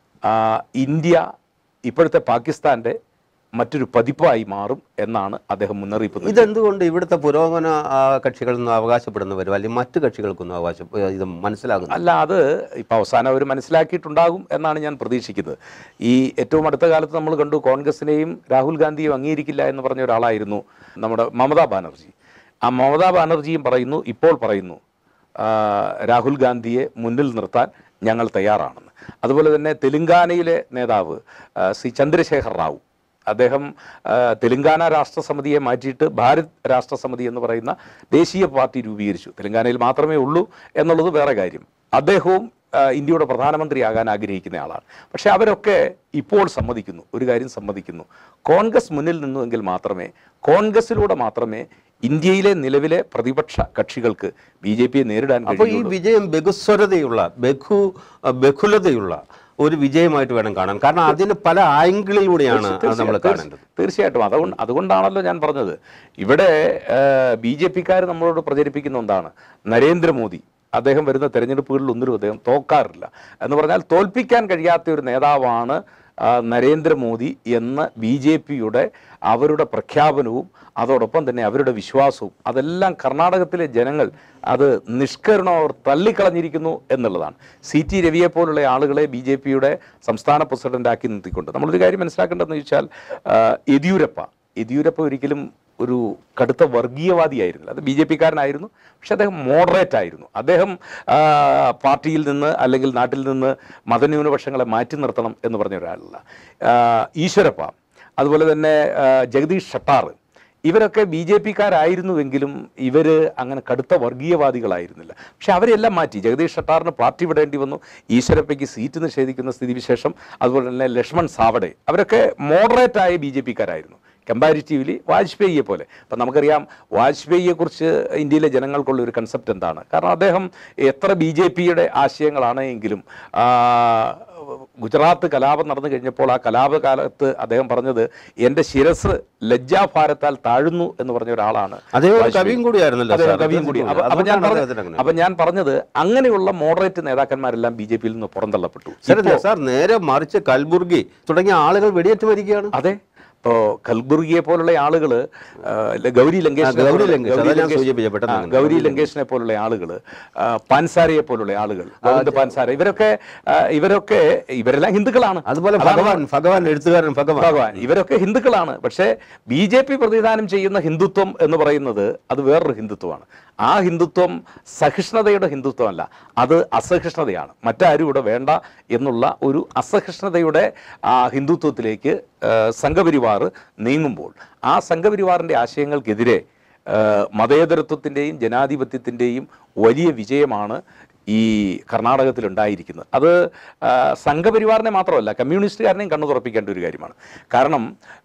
ഇന്ത്യ ഇപ്പോഴത്തെ പാകിസ്ഥാൻ്റെ മറ്റൊരു പതിപ്പായി മാറും എന്നാണ് അദ്ദേഹം മുന്നറിയിപ്പ്. ഇതെന്തുകൊണ്ട് ഇവിടുത്തെ പുരോഗമന കക്ഷികളിൽ നിന്ന് അവകാശപ്പെടുന്നവരും അല്ലെങ്കിൽ മറ്റു കക്ഷികൾക്കൊന്നും അവകാശം ഇത് മനസ്സിലാകുന്നു? അല്ല, അത് ഇപ്പോൾ അവസാനം അവർ മനസ്സിലാക്കിയിട്ടുണ്ടാകും എന്നാണ് ഞാൻ പ്രതീക്ഷിക്കുന്നത്. ഈ ഏറ്റവും അടുത്ത കാലത്ത് നമ്മൾ കണ്ടു, കോൺഗ്രസിനെയും രാഹുൽ ഗാന്ധിയും അംഗീകരിക്കില്ല എന്ന് പറഞ്ഞ ഒരാളായിരുന്നു നമ്മുടെ മമതാ ബാനർജി. ആ മമതാ ബാനർജിയും പറയുന്നു, ഇപ്പോൾ പറയുന്നു, രാഹുൽ ഗാന്ധിയെ മുന്നിൽ നിർത്താൻ ഞങ്ങൾ തയ്യാറാണെന്ന്. അതുപോലെ തന്നെ തെലുങ്കാനയിലെ നേതാവ് ശ്രീ ചന്ദ്രശേഖർ റാവു, അദ്ദേഹം തെലുങ്കാന രാഷ്ട്രസമിതിയെ മാറ്റിയിട്ട് ഭാരത് രാഷ്ട്രസമിതി എന്ന് പറയുന്ന ദേശീയ പാർട്ടി രൂപീകരിച്ചു. തെലുങ്കാനയിൽ മാത്രമേ ഉള്ളൂ എന്നുള്ളത് വേറെ കാര്യം. അദ്ദേഹവും ഇന്ത്യയുടെ പ്രധാനമന്ത്രിയാകാൻ ആഗ്രഹിക്കുന്ന ആളാണ്. പക്ഷേ അവരൊക്കെ ഇപ്പോൾ സമ്മതിക്കുന്നു, ഒരു കാര്യം സമ്മതിക്കുന്നു, കോൺഗ്രസ് മുന്നിൽ നിന്നുവെങ്കിൽ മാത്രമേ, കോൺഗ്രസിലൂടെ മാത്രമേ ഇന്ത്യയിലെ നിലവിലെ പ്രതിപക്ഷ കക്ഷികൾക്ക് ബി ജെ പിയെ നേരിടാൻ കഴിയും. അപ്പോൾ ഈ വിജയം ബഹുസ്വരതയുള്ള ബഹു ബഹുലതയുള്ള ഒരു വിജയമായിട്ട് വേണം കാണാൻ. കാരണം അതിന് പല ആംഗിളിലൂടെയാണ് നമ്മൾ കാണേണ്ടത്. തീർച്ചയായിട്ടും. അതുകൊണ്ട് അതുകൊണ്ടാണല്ലോ ഞാൻ പറഞ്ഞത്, ഇവിടെ ബി ജെ പിക്കാർ നമ്മളോട് പ്രചരിപ്പിക്കുന്ന എന്താണ്, നരേന്ദ്രമോദി അദ്ദേഹം വരുന്ന തെരഞ്ഞെടുപ്പുകളിൽ ഒന്നിനും അദ്ദേഹം തോക്കാറില്ല എന്ന് പറഞ്ഞാൽ തോൽപ്പിക്കാൻ കഴിയാത്ത ഒരു നേതാവാണ് നരേന്ദ്രമോദി എന്ന ബി ജെ പിയുടെ അവരുടെ പ്രഖ്യാപനവും അതോടൊപ്പം തന്നെ അവരുടെ വിശ്വാസവും അതെല്ലാം കർണാടകത്തിലെ ജനങ്ങൾ അത് നിഷ്കരണം അവർ തള്ളിക്കളഞ്ഞിരിക്കുന്നു എന്നുള്ളതാണ്. സി ടി രവിയെ പോലുള്ള ആളുകളെ ബി ജെ പിയുടെ സംസ്ഥാന പ്രസിഡന്റാക്കി നിർത്തിക്കൊണ്ട് നമ്മളൊരു കാര്യം മനസ്സിലാക്കേണ്ടതെന്ന് ചോദിച്ചാൽ, യെദ്യൂരപ്പ യെദ്യൂരപ്പ ഒരിക്കലും ഒരു കടുത്ത വർഗീയവാദിയായിരുന്നില്ല. അത് ബി ജെ പിക്കാരനായിരുന്നു, പക്ഷെ അദ്ദേഹം മോഡറേറ്റ് ആയിരുന്നു. അദ്ദേഹം പാർട്ടിയിൽ നിന്ന് അല്ലെങ്കിൽ നാട്ടിൽ നിന്ന് മതന്യൂനപക്ഷങ്ങളെ മാറ്റി നിർത്തണം എന്ന് പറഞ്ഞ ഒരാളല്ല. ഈശ്വരപ്പ, അതുപോലെ തന്നെ ജഗദീഷ് ഷട്ടാർ, ഇവരൊക്കെ ബി ജെ പിക്കാരായിരുന്നുവെങ്കിലും ഇവർ അങ്ങനെ കടുത്ത വർഗീയവാദികളായിരുന്നില്ല. പക്ഷെ അവരെല്ലാം മാറ്റി. ജഗദീഷ് ഷട്ടാറിന് പാർട്ടി വിടേണ്ടി വന്നു, ഈശ്വരപ്പയ്ക്ക് സീറ്റ് നിഷേധിക്കുന്ന സ്ഥിതിവിശേഷം, അതുപോലെ തന്നെ ലക്ഷ്മൺ സാവഡെ, അവരൊക്കെ മോഡറേറ്റായ ബി ജെ പിക്കാരായിരുന്നു കമ്പാരിറ്റീവ്ലി വാജ്പേയിയെ പോലെ. അപ്പം നമുക്കറിയാം വാജ്പേയിയെക്കുറിച്ച് ഇന്ത്യയിലെ ജനങ്ങൾക്കുള്ള ഒരു കൺസെപ്റ്റ് എന്താണ്. കാരണം അദ്ദേഹം എത്ര ബി ജെ പിയുടെ ആശയങ്ങളാണ് എങ്കിലും ഗുജറാത്ത് കലാപം നടന്നു കഴിഞ്ഞപ്പോൾ ആ കലാപകാലത്ത് അദ്ദേഹം പറഞ്ഞത് എൻ്റെ ശിരസ് ലജ്ജാഭാരത്താൽ താഴുന്നു എന്ന് പറഞ്ഞ ഒരാളാണ്. കവിയും കൂടിയായിരുന്നല്ലോ. കവിയും കൂടി. അപ്പൊ ഞാൻ അപ്പൊ ഞാൻ പറഞ്ഞത് അങ്ങനെയുള്ള മോഡറേറ്റ് നേതാക്കന്മാരെല്ലാം ബി ജെ പിയിൽ നിന്ന് പുറന്തള്ളപ്പെട്ടു. സാർ നേരെ മറിച്ച് കൽബുർഗി തുടങ്ങിയ ആളുകൾ വെടിയേറ്റ് മരിക്കുകയാണ്. അതെ, ഇപ്പോൾ കൽബുർഗിയെ പോലുള്ള ആളുകൾ, ഗൗരി ലങ്കേഷിനെ ഗൗരി ലങ്കേഷിനെ പോലുള്ള ആളുകൾ, പാൻസാരയെ പോലുള്ള ആളുകൾ, ഗോവിന്ദ് പാൻസാര, ഇവരൊക്കെ ഇവരൊക്കെ ഇവരെല്ലാം ഹിന്ദുക്കളാണ്. അതുപോലെ ഭഗവാൻ ഭഗവാൻ എഴുത്തുകാരൻ ഭഗവാൻ ഇവരൊക്കെ ഹിന്ദുക്കളാണ്. പക്ഷേ ബി ജെ പി പ്രതിദാനം ചെയ്യുന്ന ഹിന്ദുത്വം എന്ന് പറയുന്നത് അത് വേറൊരു ഹിന്ദുത്വമാണ്. ആ ഹിന്ദുത്വം സഹിഷ്ണുതയുടെ ഹിന്ദുത്വമല്ല, അത് അസഹിഷ്ണുതയാണ്. മറ്റാരും ഇവിടെ വേണ്ട എന്നുള്ള ഒരു അസഹിഷ്ണുതയുടെ ആ ഹിന്ദുത്വത്തിലേക്ക് സംഘപരിവാർ നീങ്ങുമ്പോൾ ആ സംഘപരിവാറിൻ്റെ ആശയങ്ങൾക്കെതിരെ മതേതരത്വത്തിൻ്റെയും ജനാധിപത്യത്തിൻ്റെയും വലിയ വിജയമാണ് ഈ കർണാടകത്തിലുണ്ടായിരിക്കുന്നത്. അത് സംഘപരിവാറിനെ മാത്രമല്ല, കമ്മ്യൂണിസ്റ്റുകാരനെയും കണ്ണു തുറപ്പിക്കേണ്ട ഒരു കാര്യമാണ്. കാരണം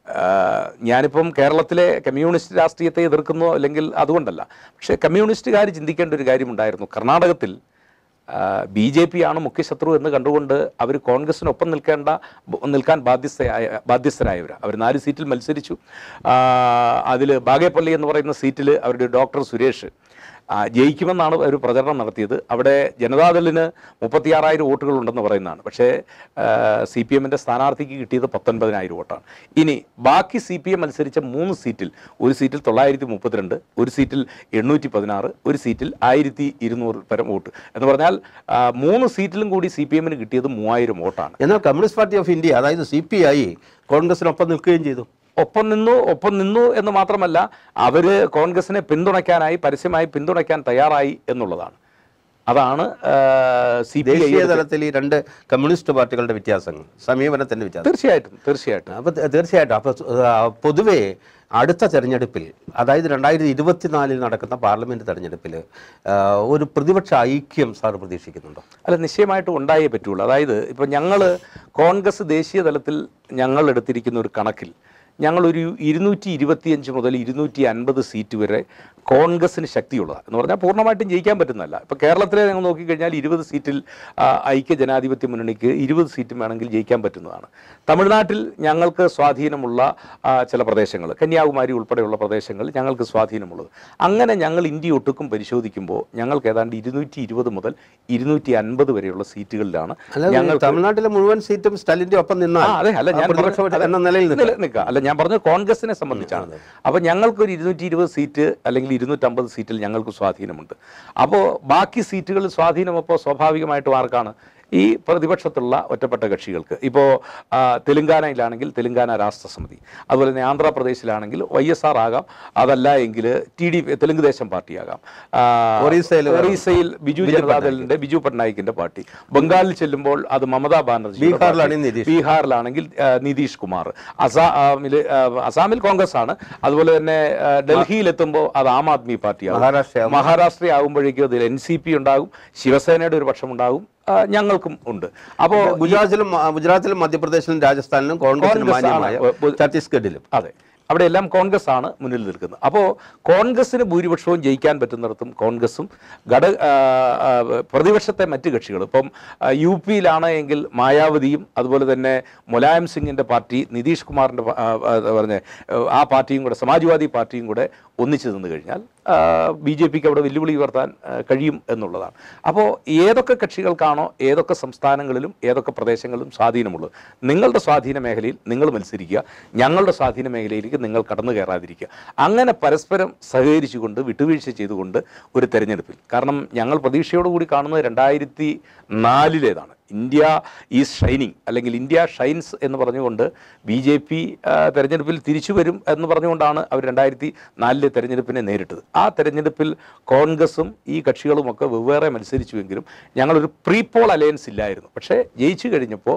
ഞാനിപ്പം കേരളത്തിലെ കമ്മ്യൂണിസ്റ്റ് രാഷ്ട്രീയത്തെ എതിർക്കുന്നു അല്ലെങ്കിൽ അതുകൊണ്ടല്ല, പക്ഷേ കമ്മ്യൂണിസ്റ്റുകാർ ചിന്തിക്കേണ്ട ഒരു കാര്യമുണ്ടായിരുന്നു. കർണാടകത്തിൽ ബി ജെ പി ആണ് മുഖ്യശത്രു എന്ന് കണ്ടുകൊണ്ട് അവർ കോൺഗ്രസിനൊപ്പം നിൽക്കേണ്ട നിൽക്കാൻ ബാധ്യസ്ഥയായ ബാധ്യസ്ഥരായവർ. അവർ നാല് സീറ്റിൽ മത്സരിച്ചു. അതിൽ ബാഗേപ്പള്ളി എന്ന് പറയുന്ന സീറ്റിൽ അവരുടെ ഡോക്ടർ സുരേഷ് ജയിക്കുമെന്നാണ് ഒരു പ്രചരണം നടത്തിയത്. അവിടെ ജനതാദളിന് മുപ്പത്തിയാറായിരം വോട്ടുകൾ ഉണ്ടെന്ന് പറയുന്നതാണ്. പക്ഷേ സി പി എമ്മിൻ്റെ സ്ഥാനാർത്ഥിക്ക് കിട്ടിയത് പത്തൊൻപതിനായിരം വോട്ടാണ്. ഇനി ബാക്കി സി പി എം മത്സരിച്ച മൂന്ന് സീറ്റിൽ, ഒരു സീറ്റിൽ തൊള്ളായിരത്തി മുപ്പത്തിരണ്ട്, ഒരു സീറ്റിൽ എണ്ണൂറ്റി പതിനാറ്, ഒരു സീറ്റിൽ ആയിരത്തി ഇരുന്നൂറ് പരം വോട്ട് എന്ന് പറഞ്ഞാൽ മൂന്ന് സീറ്റിലും കൂടി സി പി എമ്മിന് കിട്ടിയത് മൂവായിരം വോട്ടാണ്. എന്നാൽ കമ്മ്യൂണിസ്റ്റ് പാർട്ടി ഓഫ് ഇന്ത്യ, അതായത് സി പി ഐ, കോൺഗ്രസിനൊപ്പം നിൽക്കുകയും ചെയ്തു. ഒപ്പം നിന്നു ഒപ്പം നിന്നു എന്ന് മാത്രമല്ല, അവർ കോൺഗ്രസിനെ പിന്തുണയ്ക്കാനായി പരസ്യമായി പിന്തുണയ്ക്കാൻ തയ്യാറായി എന്നുള്ളതാണ്. അതാണ് ദേശീയ തലത്തിൽ ഈ രണ്ട് കമ്മ്യൂണിസ്റ്റ് പാർട്ടികളുടെ വ്യത്യാസങ്ങൾ, സമീപനത്തിൻ്റെ വ്യത്യാസം. തീർച്ചയായിട്ടും തീർച്ചയായിട്ടും അപ്പോൾ തീർച്ചയായിട്ടും അപ്പോൾ പൊതുവേ അടുത്ത തെരഞ്ഞെടുപ്പിൽ, അതായത് രണ്ടായിരത്തി ഇരുപത്തിനാലിൽ നടക്കുന്ന പാർലമെൻറ്റ് തെരഞ്ഞെടുപ്പിൽ ഒരു പ്രതിപക്ഷ ഐക്യം സാർ പ്രതീക്ഷിക്കുന്നുണ്ടോ? അല്ല, നിശ്ചയമായിട്ടും ഉണ്ടായേ പറ്റുള്ളൂ. അതായത് ഇപ്പോൾ ഞങ്ങൾ കോൺഗ്രസ് ദേശീയ തലത്തിൽ ഞങ്ങൾ എടുത്തിരിക്കുന്ന ഒരു കണക്കിൽ ഞങ്ങളൊരു ഇരുന്നൂറ്റി ഇരുപത്തിയഞ്ച് മുതൽ ഇരുന്നൂറ്റി അൻപത് സീറ്റ് വരെ കോൺഗ്രസിന് ശക്തിയുള്ളതാണ്. എന്ന് പറഞ്ഞാൽ പൂർണ്ണമായിട്ടും ജയിക്കാൻ പറ്റുന്നതല്ല. ഇപ്പോൾ കേരളത്തിലെ ഞങ്ങൾ നോക്കിക്കഴിഞ്ഞാൽ ഇരുപത് സീറ്റിൽ ഐക്യ ജനാധിപത്യ മുന്നണിക്ക് ഇരുപത് സീറ്റും വേണമെങ്കിൽ ജയിക്കാൻ പറ്റുന്നതാണ്. തമിഴ്നാട്ടിൽ ഞങ്ങൾക്ക് സ്വാധീനമുള്ള ചില പ്രദേശങ്ങൾ, കന്യാകുമാരി ഉൾപ്പെടെയുള്ള പ്രദേശങ്ങൾ ഞങ്ങൾക്ക് സ്വാധീനമുള്ളത്. അങ്ങനെ ഞങ്ങൾ ഇന്ത്യ ഒട്ടുക്കും പരിശോധിക്കുമ്പോൾ ഞങ്ങൾക്ക് ഏതാണ്ട് ഇരുന്നൂറ്റി ഇരുപത് മുതൽ ഇരുന്നൂറ്റി അൻപത് വരെയുള്ള സീറ്റുകളിലാണ് ഞങ്ങൾ തമിഴ്നാട്ടിലെ മുഴുവൻ സീറ്റും സ്റ്റാലിൻ്റെ ഒപ്പം നിന്നാൽ. അതെ, അല്ല ഞാൻ നിൽക്കുക അല്ല ഞാൻ പറഞ്ഞത് കോൺഗ്രസിനെ സംബന്ധിച്ചാണ്. അപ്പോൾ ഞങ്ങൾക്കൊരു ഇരുന്നൂറ്റി ഇരുപത് സീറ്റ് അല്ലെങ്കിൽ ഇരുന്നൂറ്റമ്പത് സീറ്റിൽ ഞങ്ങൾക്ക് സ്വാധീനമുണ്ട്. അപ്പോൾ ബാക്കി സീറ്റുകളിൽ സ്വാധീനം അപ്പോൾ സ്വാഭാവികമായിട്ടും ആർക്കാണ്? ഈ പ്രതിപക്ഷത്തുള്ള ഒറ്റപ്പെട്ട കക്ഷികൾക്ക്. ഇപ്പോൾ തെലുങ്കാനയിലാണെങ്കിൽ തെലുങ്കാന രാഷ്ട്ര സമിതി, അതുപോലെ തന്നെ ആന്ധ്രാപ്രദേശിലാണെങ്കിൽ വൈ എസ് ആർ ആകാം, അതല്ല എങ്കിൽ ടി ഡി തെലുങ്ക് ദേശം പാർട്ടിയാകാം, ഒറീസയിൽ ഒറീസയിൽ ബിജു ജനതാദളിൻ്റെ ബിജു പട്നായിക്കിൻ്റെ പാർട്ടി, ബംഗാളിൽ ചെല്ലുമ്പോൾ അത് മമതാ ബാനർജി, ബീഹാറിലാണെങ്കിൽ നിതീഷ് കുമാർ, അസാമിൽ അസാമിൽ കോൺഗ്രസ് ആണ്, അതുപോലെ തന്നെ ഡൽഹിയിലെത്തുമ്പോൾ അത് ആം ആദ്മി പാർട്ടിയാകും, മഹാരാഷ്ട്ര ആകുമ്പോഴേക്കും അതിൽ എൻ സി പി ഉണ്ടാകും, ശിവസേനയുടെ ഒരു പക്ഷമുണ്ടാകും, ഞങ്ങൾക്കും ഉണ്ട്. അപ്പോൾ ഗുജറാത്തിലും ഗുജറാത്തിലും മധ്യപ്രദേശിലും രാജസ്ഥാനിലും കോൺഗ്രസ്, ഛത്തീസ്ഗഡിലും അതെ, അവിടെയെല്ലാം കോൺഗ്രസ് ആണ് മുന്നിൽ നിൽക്കുന്നത്. അപ്പോൾ കോൺഗ്രസിന് ഭൂരിപക്ഷവും ജയിക്കാൻ പറ്റുന്നിടത്തും കോൺഗ്രസും ഘട പ്രതിപക്ഷത്തെ മറ്റ് കക്ഷികൾ, ഇപ്പം യു പിയിലാണ് എങ്കിൽ മായാവതിയും അതുപോലെ തന്നെ മുലായം സിംഗിൻ്റെ പാർട്ടി, നിതീഷ് കുമാറിൻ്റെ പറഞ്ഞ ആ പാർട്ടിയും കൂടെ, സമാജ്വാദി പാർട്ടിയും കൂടെ ഒന്നിച്ചു നിന്ന് കഴിഞ്ഞാൽ ബി ജെ പിക്ക് അവിടെ വെല്ലുവിളി ഉയർത്താൻ കഴിയും എന്നുള്ളതാണ്. അപ്പോൾ ഏതൊക്കെ കക്ഷികൾക്കാണോ ഏതൊക്കെ സംസ്ഥാനങ്ങളിലും ഏതൊക്കെ പ്രദേശങ്ങളിലും സ്വാധീനമുള്ളത്, നിങ്ങളുടെ സ്വാധീന മേഖലയിൽ നിങ്ങൾ മത്സരിക്കുക, ഞങ്ങളുടെ സ്വാധീന മേഖലയിലേക്ക് നിങ്ങൾ കടന്നു കയറാതിരിക്കുക. അങ്ങനെ പരസ്പരം സഹകരിച്ചുകൊണ്ട് വിട്ടുവീഴ്ച ചെയ്തുകൊണ്ട് ഒരു തെരഞ്ഞെടുപ്പിൽ, കാരണം ഞങ്ങൾ പ്രതീക്ഷയോടുകൂടി കാണുന്നത് രണ്ടായിരത്തി നാലിലേതാണ്, ഇന്ത്യ ഈസ് ഷൈനിങ് അല്ലെങ്കിൽ ഇന്ത്യ ഷൈൻസ് എന്ന് പറഞ്ഞുകൊണ്ട് ബി ജെ പി തെരഞ്ഞെടുപ്പിൽ തിരിച്ചു വരും എന്ന് പറഞ്ഞുകൊണ്ടാണ് അവർ രണ്ടായിരത്തി നാലിലെ തെരഞ്ഞെടുപ്പിനെ നേരിട്ടത്. ആ തെരഞ്ഞെടുപ്പിൽ കോൺഗ്രസും ഈ കക്ഷികളുമൊക്കെ വെവ്വേറെ മത്സരിച്ചുവെങ്കിലും ഞങ്ങളൊരു പ്രീ പോൾ അലയൻസ് ഇല്ലായിരുന്നു. പക്ഷേ ജയിച്ചു കഴിഞ്ഞപ്പോൾ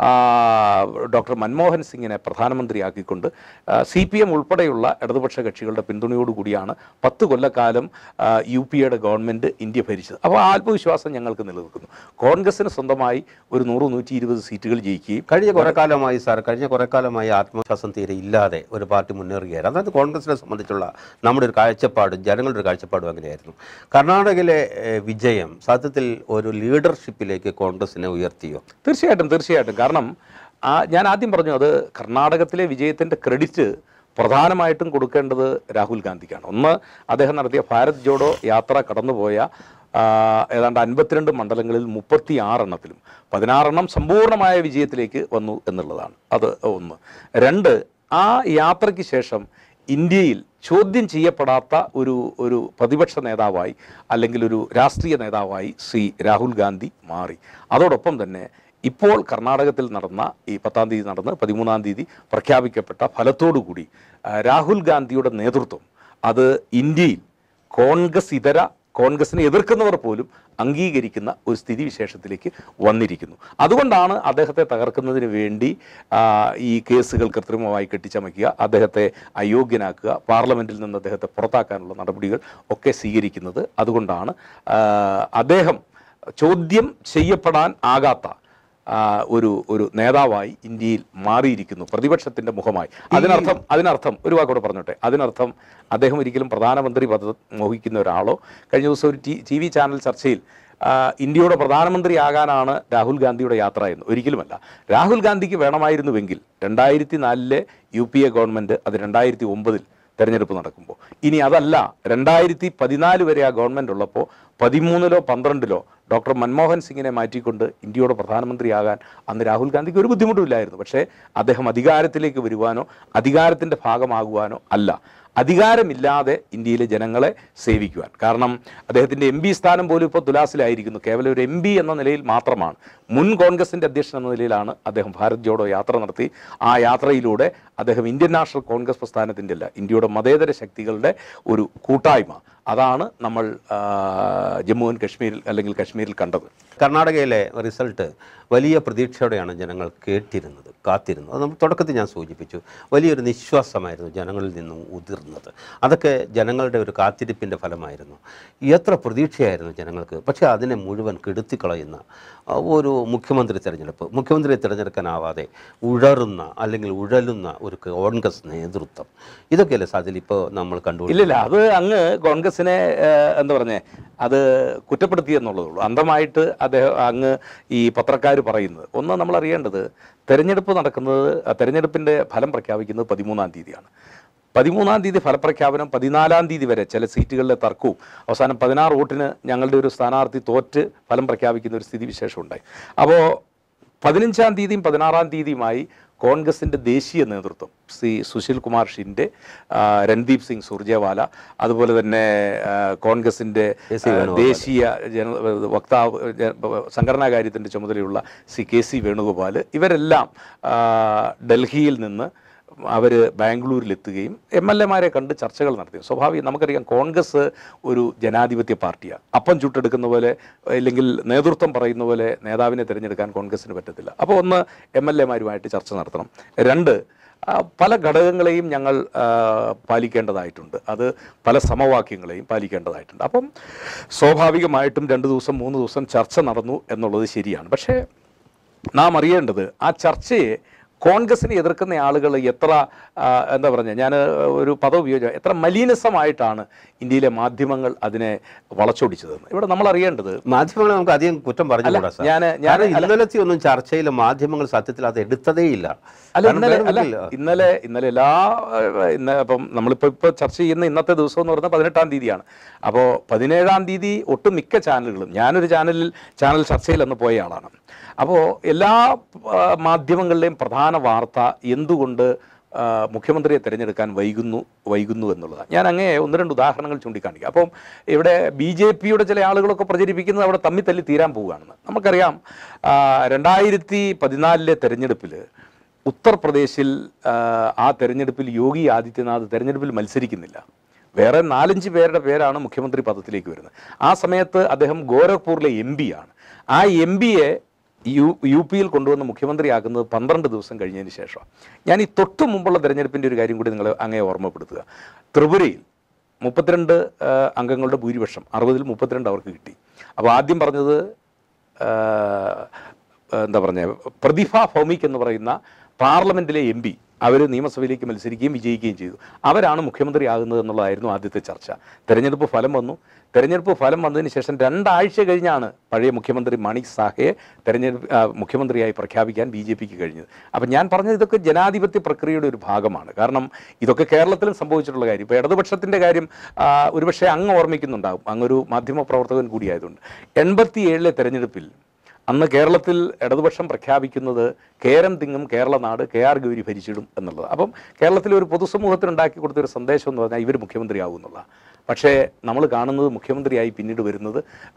ഡോക്ടർ മൻമോഹൻ സിംഗിനെ പ്രധാനമന്ത്രിയാക്കിക്കൊണ്ട് സി പി എം ഉൾപ്പെടെയുള്ള ഇടതുപക്ഷ കക്ഷികളുടെ പിന്തുണയോടുകൂടിയാണ് പത്ത് കൊല്ലക്കാലം യു പി എയുടെ ഗവൺമെൻറ് ഇന്ത്യ ഭരിച്ചത്. അപ്പോൾ ആത്മവിശ്വാസം ഞങ്ങൾക്ക് നിലനിൽക്കുന്നു. കോൺഗ്രസിന് സ്വന്തമായി ഒരു നൂറ് നൂറ്റി ഇരുപത് സീറ്റുകൾ ജയിക്കുകയും കഴിഞ്ഞ കുറേ കാലമായി സാർ കഴിഞ്ഞ കുറേ കാലമായി ആത്മവിശ്വാസം തീരെ ഇല്ലാതെ ഒരു പാർട്ടി മുന്നേറുകയായിരുന്നു. അതായത് കോൺഗ്രസിനെ സംബന്ധിച്ചുള്ള നമ്മുടെ ഒരു കാഴ്ചപ്പാടും ജനങ്ങളുടെ ഒരു കാഴ്ചപ്പാടും അങ്ങനെയായിരുന്നു. കർണാടകയിലെ വിജയം സത്യത്തിൽ ഒരു ലീഡർഷിപ്പിലേക്ക് കോൺഗ്രസിനെ ഉയർത്തിയോ? തീർച്ചയായിട്ടും തീർച്ചയായിട്ടും കാരണം ഞാൻ ആദ്യം പറഞ്ഞു, അത് കർണാടകത്തിലെ വിജയത്തിൻ്റെ ക്രെഡിറ്റ് പ്രധാനമായിട്ടും കൊടുക്കേണ്ടത് രാഹുൽ ഗാന്ധിക്കാണ്. ഒന്ന്, അദ്ദേഹം നടത്തിയ ഭാരത് ജോഡോ യാത്ര കടന്നുപോയ ഏതാണ്ട് അൻപത്തിരണ്ട് മണ്ഡലങ്ങളിൽ മുപ്പത്തി ആറെണ്ണത്തിലും പതിനാറെണ്ണം സമ്പൂർണ്ണമായ വിജയത്തിലേക്ക് വന്നു എന്നുള്ളതാണ്. അത് ഒന്ന്. രണ്ട്, ആ യാത്രയ്ക്ക് ശേഷം ഇന്ത്യയിൽ ചോദ്യം ചെയ്യപ്പെടാത്ത ഒരു ഒരു പ്രതിപക്ഷ നേതാവായി അല്ലെങ്കിൽ ഒരു രാഷ്ട്രീയ നേതാവായി ശ്രീ രാഹുൽ ഗാന്ധി മാറി. അതോടൊപ്പം തന്നെ ഇപ്പോൾ കർണാടകത്തിൽ നടന്ന ഈ പത്താം തീയതി നടന്ന് പതിമൂന്നാം തീയതി പ്രഖ്യാപിക്കപ്പെട്ട ഫലത്തോടുകൂടി രാഹുൽ ഗാന്ധിയുടെ നേതൃത്വം അത് ഇന്ത്യയിൽ കോൺഗ്രസ് ഇതര കോൺഗ്രസിനെ എതിർക്കുന്നവർ പോലും അംഗീകരിക്കുന്ന ഒരു സ്ഥിതിവിശേഷത്തിലേക്ക് വന്നിരിക്കുന്നു. അതുകൊണ്ടാണ് അദ്ദേഹത്തെ തകർക്കുന്നതിന് വേണ്ടി ഈ കേസുകൾ കൃത്രിമമായി കെട്ടിച്ചമയ്ക്കുക, അദ്ദേഹത്തെ അയോഗ്യനാക്കുക, പാർലമെൻറ്റിൽ നിന്ന് അദ്ദേഹത്തെ പുറത്താക്കാനുള്ള നടപടികൾ ഒക്കെ സ്വീകരിക്കുന്നത്. അതുകൊണ്ടാണ് അദ്ദേഹം ചോദ്യം ചെയ്യപ്പെടാൻ ആകാത്ത ഒരു ഒരു നേതാവായി ഇന്ത്യയിൽ മാറിയിരിക്കുന്നു, പ്രതിപക്ഷത്തിൻ്റെ മുഖമായി. അതിനർത്ഥം അതിനർത്ഥം ഒരു വാക്കോടെ പറഞ്ഞോട്ടെ, അതിനർത്ഥം അദ്ദേഹം ഒരിക്കലും പ്രധാനമന്ത്രി പദം മോഹിക്കുന്ന ഒരാളോ, കഴിഞ്ഞ ദിവസം ഒരു ടി ടി വി ചാനൽ ചർച്ചയിൽ ഇന്ത്യയുടെ പ്രധാനമന്ത്രിയാകാനാണ് രാഹുൽ ഗാന്ധിയുടെ യാത്ര എന്ന് ഒരിക്കലുമല്ല. രാഹുൽ ഗാന്ധിക്ക് വേണമായിരുന്നുവെങ്കിൽ രണ്ടായിരത്തി നാലിലെ യു പി എ ഗവൺമെൻറ് അത് രണ്ടായിരത്തി ഒമ്പതിൽ തെരഞ്ഞെടുപ്പ് നടക്കുമ്പോൾ, ഇനി അതല്ല രണ്ടായിരത്തി പതിനാല് വരെ ആ ഗവൺമെൻറ് ഉള്ളപ്പോൾ പതിമൂന്നിലോ പന്ത്രണ്ടിലോ ഡോക്ടർ മൻമോഹൻ സിംഗിനെ മാറ്റിക്കൊണ്ട് ഇന്ത്യയുടെ പ്രധാനമന്ത്രിയാകാൻ അന്ന് രാഹുൽ ഗാന്ധിക്ക് ഒരു ബുദ്ധിമുട്ടുമില്ലായിരുന്നു. പക്ഷേ അദ്ദേഹം അധികാരത്തിലേക്ക് വരുവാനോ അധികാരത്തിൻ്റെ ഭാഗമാകുവാനോ അല്ല, അധികാരമില്ലാതെ ഇന്ത്യയിലെ ജനങ്ങളെ സേവിക്കുവാൻ. കാരണം അദ്ദേഹത്തിൻ്റെ എം പി സ്ഥാനം പോലും ഇപ്പോൾ തുലാസിലായിരിക്കുന്നു. കേവലം ഒരു എം പി എന്ന നിലയിൽ മാത്രമാണ്. മുൻ കോൺഗ്രസിൻ്റെ അധ്യക്ഷൻ എന്ന നിലയിലാണ് അദ്ദേഹം ഭാരത് ജോഡോ യാത്ര നടത്തി. ആ യാത്രയിലൂടെ അദ്ദേഹം ഇന്ത്യൻ നാഷണൽ കോൺഗ്രസ് പ്രസ്ഥാനത്തിൻ്റെ അല്ല, ഇന്ത്യയുടെ മതേതര ശക്തികളുടെ ഒരു കൂട്ടായ്മ, അതാണ് നമ്മൾ ജമ്മു ആൻഡ് കശ്മീരിൽ അല്ലെങ്കിൽ കശ്മീരിൽ കണ്ടത്. കർണാടകയിലെ റിസൾട്ട് വലിയ പ്രതീക്ഷയോടെയാണ് ജനങ്ങൾ കേട്ടിരുന്നത്, കാത്തിരുന്നത്. അത് നമ്മൾ തുടക്കത്തിൽ ഞാൻ സൂചിപ്പിച്ചു, വലിയൊരു നിശ്വാസമായിരുന്നു ജനങ്ങളിൽ നിന്നും ഉതിർന്നത്. അതൊക്കെ ജനങ്ങളുടെ ഒരു കാത്തിരിപ്പിൻ്റെ ഫലമായിരുന്നു. എത്ര പ്രതീക്ഷയായിരുന്നു ജനങ്ങൾക്ക്. പക്ഷേ അതിനെ മുഴുവൻ കെടുത്തിക്കളയുന്ന ഒരു മുഖ്യമന്ത്രി തിരഞ്ഞെടുപ്പ്, മുഖ്യമന്ത്രിയെ തിരഞ്ഞെടുക്കാനാവാതെ ഉഴറുന്ന അല്ലെങ്കിൽ ഉഴലുന്ന ഒരു കോൺഗ്രസ് നേതൃത്വം, ഇതൊക്കെയല്ലേ സാധിൽ ഇപ്പോൾ നമ്മൾ കണ്ടു? ഇല്ലില്ല, അത് അങ്ങ് കോൺഗ്രസിനെ എന്താ പറഞ്ഞേ അത് കുറ്റപ്പെടുത്തി എന്നുള്ളതുള്ളൂ. അന്ധമായിട്ട് അദ്ദേഹം അങ്ങ് ഈ പത്രക്കാർ പറയുന്നത്. ഒന്ന് നമ്മൾ അറിയേണ്ടത്, തെരഞ്ഞെടുപ്പ് നടക്കുന്നത്, തെരഞ്ഞെടുപ്പിൻ്റെ ഫലം പ്രഖ്യാപിക്കുന്നത് പതിമൂന്നാം തീയതിയാണ്. പതിമൂന്നാം തീയതി ഫലപ്രഖ്യാപനം, പതിനാലാം തീയതി വരെ ചില സീറ്റുകളിലെ തർക്കവും, അവസാനം പതിനാറ് വോട്ടിന് ഞങ്ങളുടെ ഒരു സ്ഥാനാർത്ഥി തോറ്റ് ഫലം പ്രഖ്യാപിക്കുന്ന ഒരു സ്ഥിതിവിശേഷം ഉണ്ടായി. അപ്പോൾ പതിനഞ്ചാം തീയതിയും പതിനാറാം തീയതിയുമായി കോൺഗ്രസിൻ്റെ ദേശീയ നേതൃത്വം ശ്രീ സുശീൽ കുമാർ ഷിൻഡെ, രൺദീപ് സിംഗ് സുർജേവാല, അതുപോലെ തന്നെ കോൺഗ്രസിൻ്റെ ദേശീയ ജന വക്താവ് സംഘടനാ കാര്യത്തിൻ്റെ ചുമതലയുള്ള ശ്രീ കെ സി വേണുഗോപാൽ, ഇവരെല്ലാം ഡൽഹിയിൽ നിന്ന് അവർ ബാംഗ്ലൂരിലെത്തുകയും എം എൽ എമാരെ കണ്ട് ചർച്ചകൾ നടത്തി. സ്വാഭാവികം, നമുക്കറിയാം കോൺഗ്രസ് ഒരു ജനാധിപത്യ പാർട്ടിയാണ്. അപ്പം ചുട്ടെടുക്കുന്ന പോലെ അല്ലെങ്കിൽ നേതൃത്വം പറയുന്ന പോലെ നേതാവിനെ തിരഞ്ഞെടുക്കാൻ കോൺഗ്രസ്സിന് പറ്റത്തില്ല. അപ്പോൾ ഒന്ന്, എം എൽ എമാരുമായിട്ട് ചർച്ച നടത്തണം. രണ്ട്, പല ഘടകങ്ങളെയും ഞങ്ങൾ പാലിക്കേണ്ടതായിട്ടുണ്ട്, അത് പല സമവാക്യങ്ങളെയും പാലിക്കേണ്ടതായിട്ടുണ്ട്. അപ്പം സ്വാഭാവികമായിട്ടും രണ്ട് ദിവസം മൂന്ന് ദിവസം ചർച്ച നടന്നു എന്നുള്ളത് ശരിയാണ്. പക്ഷേ നാം അറിയേണ്ടത്, ആ ചർച്ചയെ കോൺഗ്രസിനെ എതിർക്കുന്ന ആളുകൾ എത്ര എന്താ പറഞ്ഞ ഞാൻ ഒരു പദം ഉപയോഗിച്ച എത്ര മലീനസമായിട്ടാണ് ഇന്ത്യയിലെ മാധ്യമങ്ങൾ അതിനെ വളച്ചൊടിച്ചതെന്ന് ഇവിടെ നമ്മൾ അറിയേണ്ടത്. മാധ്യമങ്ങൾ നമുക്ക് അധികം കുറ്റം പറഞ്ഞില്ല. ഞാൻ ഞാൻ ഇന്നലത്തെ ഒന്നും ചർച്ചയിൽ മാധ്യമങ്ങൾ സത്യത്തിൽ അത് എടുത്തതേയില്ല. അല്ല ഇന്നലെ അല്ല ഇന്നലെ ഇന്നലെ എല്ലാ ഇന്ന് അപ്പം നമ്മളിപ്പോൾ ഇപ്പോൾ ചർച്ച ചെയ്യുന്ന ഇന്നത്തെ ദിവസം എന്ന് പറയുന്നത് പതിനെട്ടാം തീയതിയാണ്. അപ്പോൾ പതിനേഴാം തീയതി ഒട്ടുമിക്ക ചാനലുകളും, ഞാനൊരു ചാനലിൽ ചാനൽ ചർച്ചയിൽ അന്ന് പോയ ആളാണ്. അപ്പോൾ എല്ലാ മാധ്യമങ്ങളിലെയും പ്രധാന വാർത്ത എന്തുകൊണ്ട് മുഖ്യമന്ത്രിയെ തിരഞ്ഞെടുക്കാൻ വൈകുന്നു വൈകുന്നു എന്നുള്ളതാണ്. ഞാൻ അങ്ങേ ഒന്ന് രണ്ട് ഉദാഹരണങ്ങൾ ചൂണ്ടിക്കാണിക്കാം. അപ്പം ഇവിടെ ബി ജെ പിയുടെ ചില ആളുകളൊക്കെ പ്രചരിപ്പിക്കുന്നത് അവിടെ തമ്മി തല്ലി തീരാൻ പോവുകയാണെന്ന്. നമുക്കറിയാം, രണ്ടായിരത്തി പതിനാലിലെ തെരഞ്ഞെടുപ്പിൽ ഉത്തർപ്രദേശിൽ ആ തെരഞ്ഞെടുപ്പിൽ യോഗി ആദിത്യനാഥ് തെരഞ്ഞെടുപ്പിൽ മത്സരിക്കുന്നില്ല. വേറെ നാലഞ്ച് പേരുടെ പേരാണ് മുഖ്യമന്ത്രി പദത്തിലേക്ക് വരുന്നത്. ആ സമയത്ത് അദ്ദേഹം ഗോരഖ്പൂരിലെ എം പി ആണ്. ആ എം പിയെ യു യു പിയിൽ കൊണ്ടുവന്ന് മുഖ്യമന്ത്രിയാക്കുന്നത് പന്ത്രണ്ട് ദിവസം കഴിഞ്ഞതിന് ശേഷമാണ്. ഞാൻ ഈ തൊട്ട് മുമ്പുള്ള തെരഞ്ഞെടുപ്പിൻ്റെ ഒരു കാര്യം കൂടി നിങ്ങൾ അങ്ങേ ഓർമ്മപ്പെടുത്തുക. ത്രിപുരയിൽ മുപ്പത്തിരണ്ട് അംഗങ്ങളുടെ ഭൂരിപക്ഷം, അറുപതിൽ മുപ്പത്തിരണ്ട് അവർക്ക് കിട്ടി. അപ്പോൾ ആദ്യം പറഞ്ഞത് എന്താ പറഞ്ഞ പ്രതിഭ ഭൗമിക് എന്ന് പറയുന്ന പാർലമെൻറ്റിലെ എം പി അവർ നിയമസഭയിലേക്ക് മത്സരിക്കുകയും വിജയിക്കുകയും ചെയ്തു. അവരാണ് മുഖ്യമന്ത്രി ആകുന്നത് എന്നുള്ളതായിരുന്നു ആദ്യത്തെ ചർച്ച. തെരഞ്ഞെടുപ്പ് ഫലം വന്നു. തെരഞ്ഞെടുപ്പ് ഫലം വന്നതിന് ശേഷം രണ്ടാഴ്ച കഴിഞ്ഞാണ് പഴയ മുഖ്യമന്ത്രി മാണിക് സാഹയെ തെരഞ്ഞെടുപ്പ് മുഖ്യമന്ത്രിയായി പ്രഖ്യാപിക്കാൻ ബി ജെ പിക്ക് കഴിഞ്ഞത്. അപ്പം ഞാൻ പറഞ്ഞത് ഇതൊക്കെ ജനാധിപത്യ പ്രക്രിയയുടെ ഒരു ഭാഗമാണ്. കാരണം ഇതൊക്കെ കേരളത്തിലും സംഭവിച്ചിട്ടുള്ള കാര്യം. ഇപ്പോൾ ഇടതുപക്ഷത്തിൻ്റെ കാര്യം ഒരുപക്ഷെ അങ്ങ് ഓർമ്മിക്കുന്നുണ്ടാകും, അങ്ങൊരു മാധ്യമ പ്രവർത്തകൻ കൂടിയായതുകൊണ്ട്. എൺപത്തി ഏഴിലെ തെരഞ്ഞെടുപ്പിൽ അന്ന് കേരളത്തിൽ ഇടതുപക്ഷം പ്രഖ്യാപിക്കുന്നത് കേരം തിങ്ങും കേരള നാട് കെ ആർ ഗൗരി ഭരിച്ചിടും എന്നുള്ളത്. അപ്പം കേരളത്തിലെ ഒരു പൊതുസമൂഹത്തിന് ഉണ്ടാക്കി കൊടുത്തൊരു സന്ദേശം എന്ന് പറഞ്ഞാൽ ഇവർ മുഖ്യമന്ത്രിയാവും എന്നുള്ളതാണ്. പക്ഷേ നമ്മൾ കാണുന്നത് മുഖ്യമന്ത്രിയായി പിന്നീട് വരുന്നത്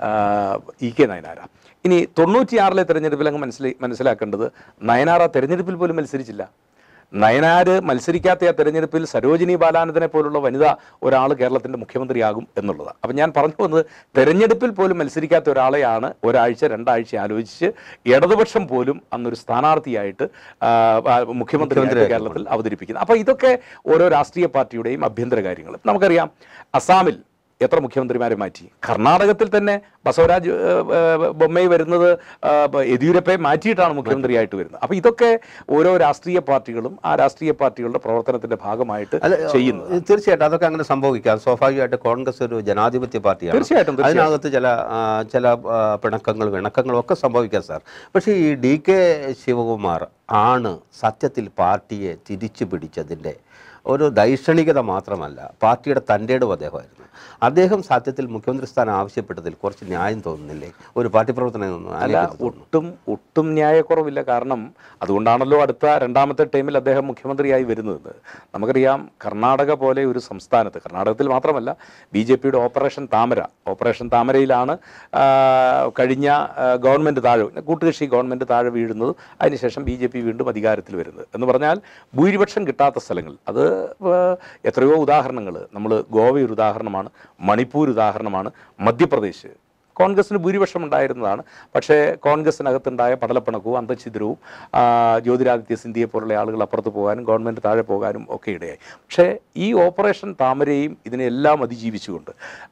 ഇ കെ നയനാര. ഇനി തൊണ്ണൂറ്റിയാറിലെ തെരഞ്ഞെടുപ്പിൽ അങ്ങ് മനസ്സിലാ മനസ്സിലാക്കേണ്ടത് നയനാർ ആ തെരഞ്ഞെടുപ്പിൽ പോലും മത്സരിച്ചില്ല. നയനാർ മത്സരിക്കാത്ത ആ തെരഞ്ഞെടുപ്പിൽ സരോജിനി ബാലാനന്ദനെ പോലുള്ള വനിത ഒരാൾ കേരളത്തിൻ്റെ മുഖ്യമന്ത്രിയാകും എന്നുള്ളതാണ്. അപ്പം ഞാൻ പറഞ്ഞു വന്നത് തെരഞ്ഞെടുപ്പിൽ പോലും മത്സരിക്കാത്ത ഒരാളെയാണ് ഒരാഴ്ച രണ്ടാഴ്ച ആലോചിച്ച് ഇടതുപക്ഷം പോലും അന്നൊരു സ്ഥാനാർത്ഥിയായിട്ട് മുഖ്യമന്ത്രിയായിട്ട് കേരളത്തിൽ അവതരിപ്പിക്കുന്നത്. അപ്പോൾ ഇതൊക്കെ ഓരോ രാഷ്ട്രീയ പാർട്ടിയുടെയും ആഭ്യന്തര കാര്യങ്ങൾ. നമുക്കറിയാം അസാമിൽ എത്ര മുഖ്യമന്ത്രിമാരെ മാറ്റി. കർണാടകത്തിൽ തന്നെ ബസവരാജ് ബൊമ്മൈ വരുന്നത് യെദ്യൂരപ്പയെ മാറ്റിയിട്ടാണ് മുഖ്യമന്ത്രിയായിട്ട് വരുന്നത്. അപ്പോൾ ഇതൊക്കെ ഓരോ രാഷ്ട്രീയ പാർട്ടികളും ആ രാഷ്ട്രീയ പാർട്ടികളുടെ പ്രവർത്തനത്തിന്റെ ഭാഗമായിട്ട് ചെയ്യുന്നത്. തീർച്ചയായിട്ടും അതൊക്കെ അങ്ങനെ സംഭവിക്കാം. സ്വാഭാവികമായിട്ട് കോൺഗ്രസ് ഒരു ജനാധിപത്യ പാർട്ടിയാണ്. തീർച്ചയായിട്ടും അതിനകത്ത് ചില ചില പിണക്കങ്ങളും ഇണക്കങ്ങളും ഒക്കെ സംഭവിക്കാം സാർ. പക്ഷേ ഈ ഡി കെ ശിവകുമാർ ആണ് സത്യത്തിൽ പാർട്ടിയെ തിരിച്ചു പിടിച്ചതിൻ്റെ ഒരു ദൈക്ഷണികത മാത്രമല്ല, പാർട്ടിയുടെ തൻ്റെടും അദ്ദേഹമായിരുന്നു. അദ്ദേഹം സത്യത്തിൽ മുഖ്യമന്ത്രി സ്ഥാനം ആവശ്യപ്പെട്ടതിൽ കുറച്ച് ന്യായം തോന്നുന്നില്ലേ ഒരു പാർട്ടി പ്രവർത്തനം? അല്ല, ഒട്ടും ഒട്ടും ന്യായക്കുറവില്ല. കാരണം അതുകൊണ്ടാണല്ലോ അടുത്ത രണ്ടാമത്തെ ടൈമിൽ അദ്ദേഹം മുഖ്യമന്ത്രിയായി വരുന്നത്. നമുക്കറിയാം കർണാടക പോലെ ഒരു സംസ്ഥാനത്ത്, കർണാടകത്തിൽ മാത്രമല്ല, ബി ജെ പിയുടെ ഓപ്പറേഷൻ താമര ഓപ്പറേഷൻ താമരയിലാണ് കഴിഞ്ഞ ഗവൺമെൻറ് താഴെ കൂട്ടുകക്ഷി ഗവൺമെൻറ് താഴെ വീഴുന്നത്. അതിനുശേഷം ബി ജെ പി വീണ്ടും അധികാരത്തിൽ വരുന്നത് എന്ന് പറഞ്ഞാൽ ഭൂരിപക്ഷം കിട്ടാത്ത സ്ഥലങ്ങൾ. അത് എത്രയോ ഉദാഹരണങ്ങൾ. നമ്മൾ ഗോവ ഒരു ഉദാഹരണമാണ്, മണിപ്പൂർ ഉദാഹരണമാണ്, മധ്യപ്രദേശ് കോൺഗ്രസിന് ഭൂരിപക്ഷം ഉണ്ടായിരുന്നതാണ്. പക്ഷേ കോൺഗ്രസിനകത്തുണ്ടായ പടലപ്പിണക്കവും അന്തഛിദ്രവും ജ്യോതിരാദിത്യ സിന്ധ്യയെ പോലുള്ള ആളുകൾ അപ്പുറത്ത് പോകാനും ഗവൺമെൻറ് താഴെ പോകാനും ഒക്കെ ഇടയായി. പക്ഷേ ഈ ഓപ്പറേഷൻ താമരയും ഇതിനെല്ലാം അതിജീവിച്ചുകൊണ്ട്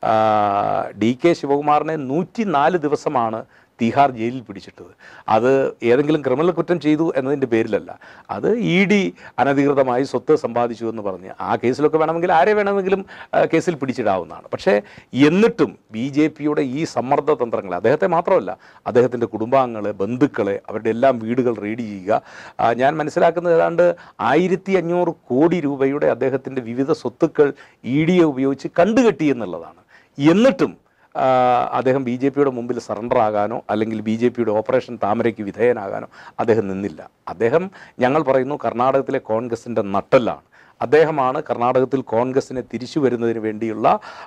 ഡി കെ ശിവകുമാറിനെ നൂറ്റി നാല് ദിവസമാണ് തിഹാർ ജയിലിൽ പിടിച്ചിട്ടത്. അത് ഏതെങ്കിലും ക്രിമിനൽ കുറ്റം ചെയ്തു എന്നതിൻ്റെ പേരിലല്ല, അത് ഇ ഡി അനധികൃതമായി സ്വത്ത് സമ്പാദിച്ചു എന്ന് പറഞ്ഞ് ആ കേസിലൊക്കെ വേണമെങ്കിൽ ആരെ വേണമെങ്കിലും കേസിൽ പിടിച്ചിടാവുന്നതാണ്. പക്ഷേ എന്നിട്ടും ബി ജെ പിയുടെ ഈ സമ്മർദ്ദ തന്ത്രങ്ങൾ, അദ്ദേഹത്തെ മാത്രമല്ല അദ്ദേഹത്തിൻ്റെ കുടുംബാംഗങ്ങളെ, ബന്ധുക്കളെ, അവരുടെ എല്ലാം വീടുകൾ റെയ്ഡ് ചെയ്യുക. ഞാൻ മനസ്സിലാക്കുന്നത് ഏതാണ്ട് ആയിരത്തി അഞ്ഞൂറ് കോടി രൂപയുടെ അദ്ദേഹത്തിൻ്റെ വിവിധ സ്വത്തുക്കൾ ഇ ഡിയെ ഉപയോഗിച്ച് കണ്ടുകെട്ടി എന്നുള്ളതാണ്. എന്നിട്ടും അദ്ദേഹം ബി ജെ പിയുടെ മുമ്പിൽ സറണ്ടർ ആകാനോ അല്ലെങ്കിൽ ബി ജെ പിയുടെ ഓപ്പറേഷൻ താമരയ്ക്ക് വിധേയനാകാനോ അദ്ദേഹം നിന്നില്ല. അദ്ദേഹം, ഞങ്ങൾ പറയുന്നു, കർണാടകത്തിലെ കോൺഗ്രസിൻ്റെ നട്ടെല്ലാണ്. അദ്ദേഹമാണ് കർണാടകത്തിൽ കോൺഗ്രസിനെ തിരിച്ചു വരുന്നതിന് വേണ്ടിയുള്ള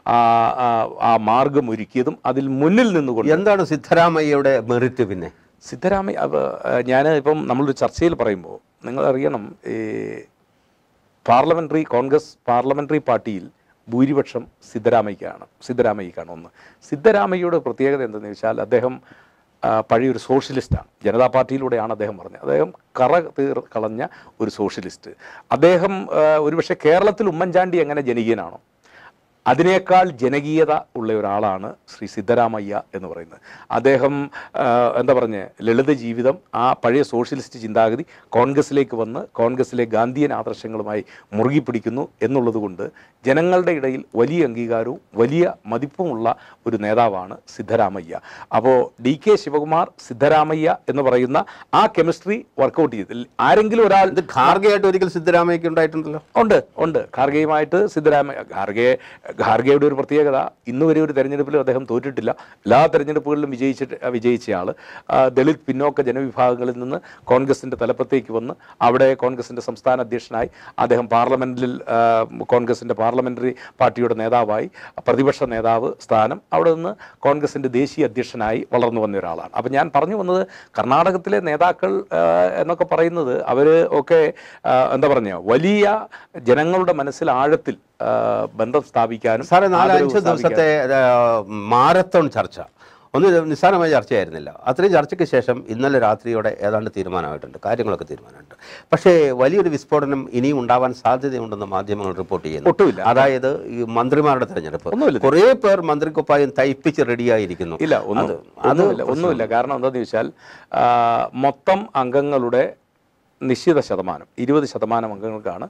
ആ മാർഗം ഒരുക്കിയതും അതിൽ മുന്നിൽ നിന്നുകൊണ്ട്. എന്താണ് സിദ്ധരാമയ്യയുടെ മെറിറ്റ്? പിന്നെ സിദ്ധരാമയ്യ, ഞാൻ ഇപ്പം നമ്മളൊരു ചർച്ചയിൽ പറയുമ്പോൾ നിങ്ങളറിയണം, ഈ പാർലമെൻ്ററി കോൺഗ്രസ് പാർലമെൻ്ററി പാർട്ടിയിൽ ഭൂരിപക്ഷം സിദ്ധരാമയ്ക്കാണ് സിദ്ധരാമയ്യക്കാണ് ഒന്ന്. സിദ്ധരാമയ്യയുടെ പ്രത്യേകത എന്തെന്ന് വെച്ചാൽ അദ്ദേഹം പഴയൊരു സോഷ്യലിസ്റ്റാണ്. ജനതാ പാർട്ടിയിലൂടെയാണ് അദ്ദേഹം പറഞ്ഞത്. അദ്ദേഹം കറ തീർ കളഞ്ഞ ഒരു സോഷ്യലിസ്റ്റ്. അദ്ദേഹം ഒരുപക്ഷെ കേരളത്തിൽ ഉമ്മൻചാണ്ടി എങ്ങനെ ജനകീയനാണോ അതിനേക്കാൾ ജനകീയത ഉള്ള ഒരാളാണ് ശ്രീ സിദ്ധരാമയ്യ എന്ന് പറയുന്നത്. അദ്ദേഹം എന്താ പറഞ്ഞ ലളിത ജീവിതം, ആ പഴയ സോഷ്യലിസ്റ്റ് ചിന്താഗതി കോൺഗ്രസിലേക്ക് വന്ന് കോൺഗ്രസിലെ ഗാന്ധിയൻ ആദർശങ്ങളുമായി മുറുകി പിടിക്കുന്നു എന്നുള്ളത് കൊണ്ട് ജനങ്ങളുടെ ഇടയിൽ വലിയ അംഗീകാരവും വലിയ മതിപ്പുമുള്ള ഒരു നേതാവാണ് സിദ്ധരാമയ്യ. അപ്പോൾ ഡി കെ ശിവകുമാർ, സിദ്ധരാമയ്യ എന്ന് പറയുന്ന ആ കെമിസ്ട്രി വർക്കൗട്ട് ചെയ്തിൽ ആരെങ്കിലും ഒരാൾ. ഖാർഗെയായിട്ട് ഒരിക്കൽ സിദ്ധരാമയ്യക്ക് ഉണ്ടായിട്ടുണ്ടല്ലോ. ഉണ്ട് ഉണ്ട് ഖാർഗെയുമായിട്ട് സിദ്ധരാമയ്യ. ഖാർഗെ ഖാർഗെയുടെ ഒരു പ്രത്യേകത, ഇന്ന് വരെ ഒരു തെരഞ്ഞെടുപ്പിലും അദ്ദേഹം തോറ്റിട്ടില്ല. എല്ലാ തെരഞ്ഞെടുപ്പുകളിലും വിജയിച്ചിട്ട് വിജയിച്ചയാൾ ദളിത് പിന്നോക്ക ജനവിഭാഗങ്ങളിൽ നിന്ന് കോൺഗ്രസിൻ്റെ തലപ്പത്തേക്ക് വന്ന് അവിടെ കോൺഗ്രസിൻ്റെ സംസ്ഥാന അധ്യക്ഷനായി അദ്ദേഹം പാർലമെൻറ്റിൽ കോൺഗ്രസിൻ്റെ പാർലമെൻ്ററി പാർട്ടിയുടെ നേതാവായി പ്രതിപക്ഷ നേതാവ് സ്ഥാനം, അവിടെ നിന്ന് കോൺഗ്രസിൻ്റെ ദേശീയ അധ്യക്ഷനായി വളർന്നു വന്ന ഒരാളാണ്. അപ്പം ഞാൻ പറഞ്ഞു വന്നത്, കർണാടകത്തിലെ നേതാക്കൾ എന്നൊക്കെ പറയുന്നത് അവർ ഒക്കെ എന്താ പറയുക, വലിയ ജനങ്ങളുടെ മനസ്സിൽ ആഴത്തിൽ ബന്ധം സ്ഥാപിക്കാനും. സാറേ, നാലഞ്ച് ദിവസത്തെ മാരത്തോൺ ചർച്ച ഒന്ന് നിസ്സാരമായ ചർച്ചയായിരുന്നില്ല. അത്രയും ചർച്ചയ്ക്ക് ശേഷം ഇന്നലെ രാത്രിയോടെ ഏതാണ്ട് തീരുമാനമായിട്ടുണ്ട്, കാര്യങ്ങളൊക്കെ തീരുമാനമുണ്ട്. പക്ഷേ വലിയൊരു വിസ്ഫോടനം ഇനിയും ഉണ്ടാവാൻ സാധ്യതയുണ്ടെന്ന് മാധ്യമങ്ങൾ റിപ്പോർട്ട് ചെയ്യുന്നു. ഒട്ടുമില്ല. അതായത് ഈ മന്ത്രിമാരുടെ തെരഞ്ഞെടുപ്പ്, കുറേ പേർ മന്ത്രിക്കുപ്പായം തയ്പ്പിച്ച് റെഡിയായിരിക്കുന്നു. ഇല്ല, ഒന്നും ഒന്നുമില്ല ഒന്നുമില്ല കാരണം എന്താണെന്ന് ചോദിച്ചാൽ മൊത്തം അംഗങ്ങളുടെ നിശ്ചിത ശതമാനം ഇരുപത് ശതമാനം അംഗങ്ങൾക്കാണ്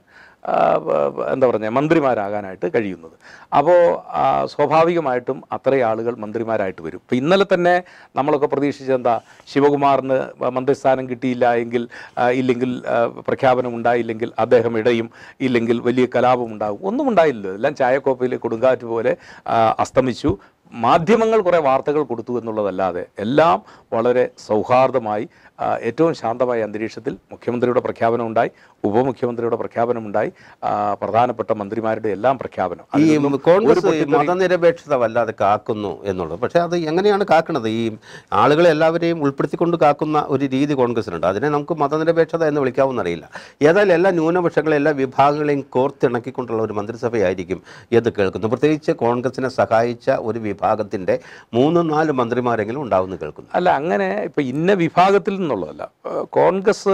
എന്താ പറയുക മന്ത്രിമാരാകാനായിട്ട് കഴിയുന്നത്. അപ്പോൾ സ്വാഭാവികമായിട്ടും അത്രയും ആളുകൾ മന്ത്രിമാരായിട്ട് വരും. ഇപ്പോൾ ഇന്നലെ തന്നെ നമ്മളൊക്കെ പ്രതീക്ഷിച്ചത് എന്താ, ശിവകുമാറിന് മന്ത്രിസ്ഥാനം കിട്ടിയില്ല എങ്കിൽ ഇല്ലെങ്കിൽ പ്രഖ്യാപനം ഉണ്ടായില്ലെങ്കിൽ അദ്ദേഹം ഇടയും, ഇല്ലെങ്കിൽ വലിയ കലാപം ഉണ്ടാകും. ഒന്നും ഉണ്ടായില്ലല്ലോ. എല്ലാം ചായക്കോപ്പയിൽ കൊടുങ്കാറ്റ് പോലെ അസ്തമിച്ചു. മാധ്യമങ്ങൾ കുറേ വാർത്തകൾ കൊടുത്തു എന്നുള്ളതല്ലാതെ എല്ലാം വളരെ സൗഹാർദ്ദമായി ഏറ്റവും ശാന്തമായ അന്തരീക്ഷത്തിൽ മുഖ്യമന്ത്രിയുടെ പ്രഖ്യാപനമുണ്ടായി, ഉപമുഖ്യമന്ത്രിയുടെ പ്രഖ്യാപനമുണ്ടായി, പ്രധാനപ്പെട്ട മന്ത്രിമാരുടെ എല്ലാം പ്രഖ്യാപനം. ഈ കോൺഗ്രസ് മതനിരപേക്ഷത വല്ലാതെ കാക്കുന്നു എന്നുള്ളത്. പക്ഷേ അത് എങ്ങനെയാണ് കാക്കുന്നത്? ഈ ആളുകളെ എല്ലാവരെയും ഉൾപ്പെടുത്തിക്കൊണ്ട് കാക്കുന്ന ഒരു രീതി കോൺഗ്രസിനുണ്ട്. അതിനെ നമുക്ക് മതനിരപേക്ഷത എന്ന് വിളിക്കാവുന്നറിയില്ല. ഏതായാലും എല്ലാ ന്യൂനപക്ഷങ്ങളെ എല്ലാ വിഭാഗങ്ങളെയും കോർത്തിണക്കിക്കൊണ്ടുള്ള ഒരു മന്ത്രിസഭയായിരിക്കും എന്ന് കേൾക്കുന്നു. പ്രത്യേകിച്ച് കോൺഗ്രസിനെ സഹായിച്ച ഒരു വിഭാഗത്തിൻ്റെ മൂന്ന് നാല് മന്ത്രിമാരെങ്കിലും ഉണ്ടാവുമെന്ന് കേൾക്കുന്നു. അല്ല, അങ്ങനെ ഇപ്പം ഇന്ന വിഭാഗത്തിൽ എന്നുള്ളതല്ല. കോൺഗ്രസ്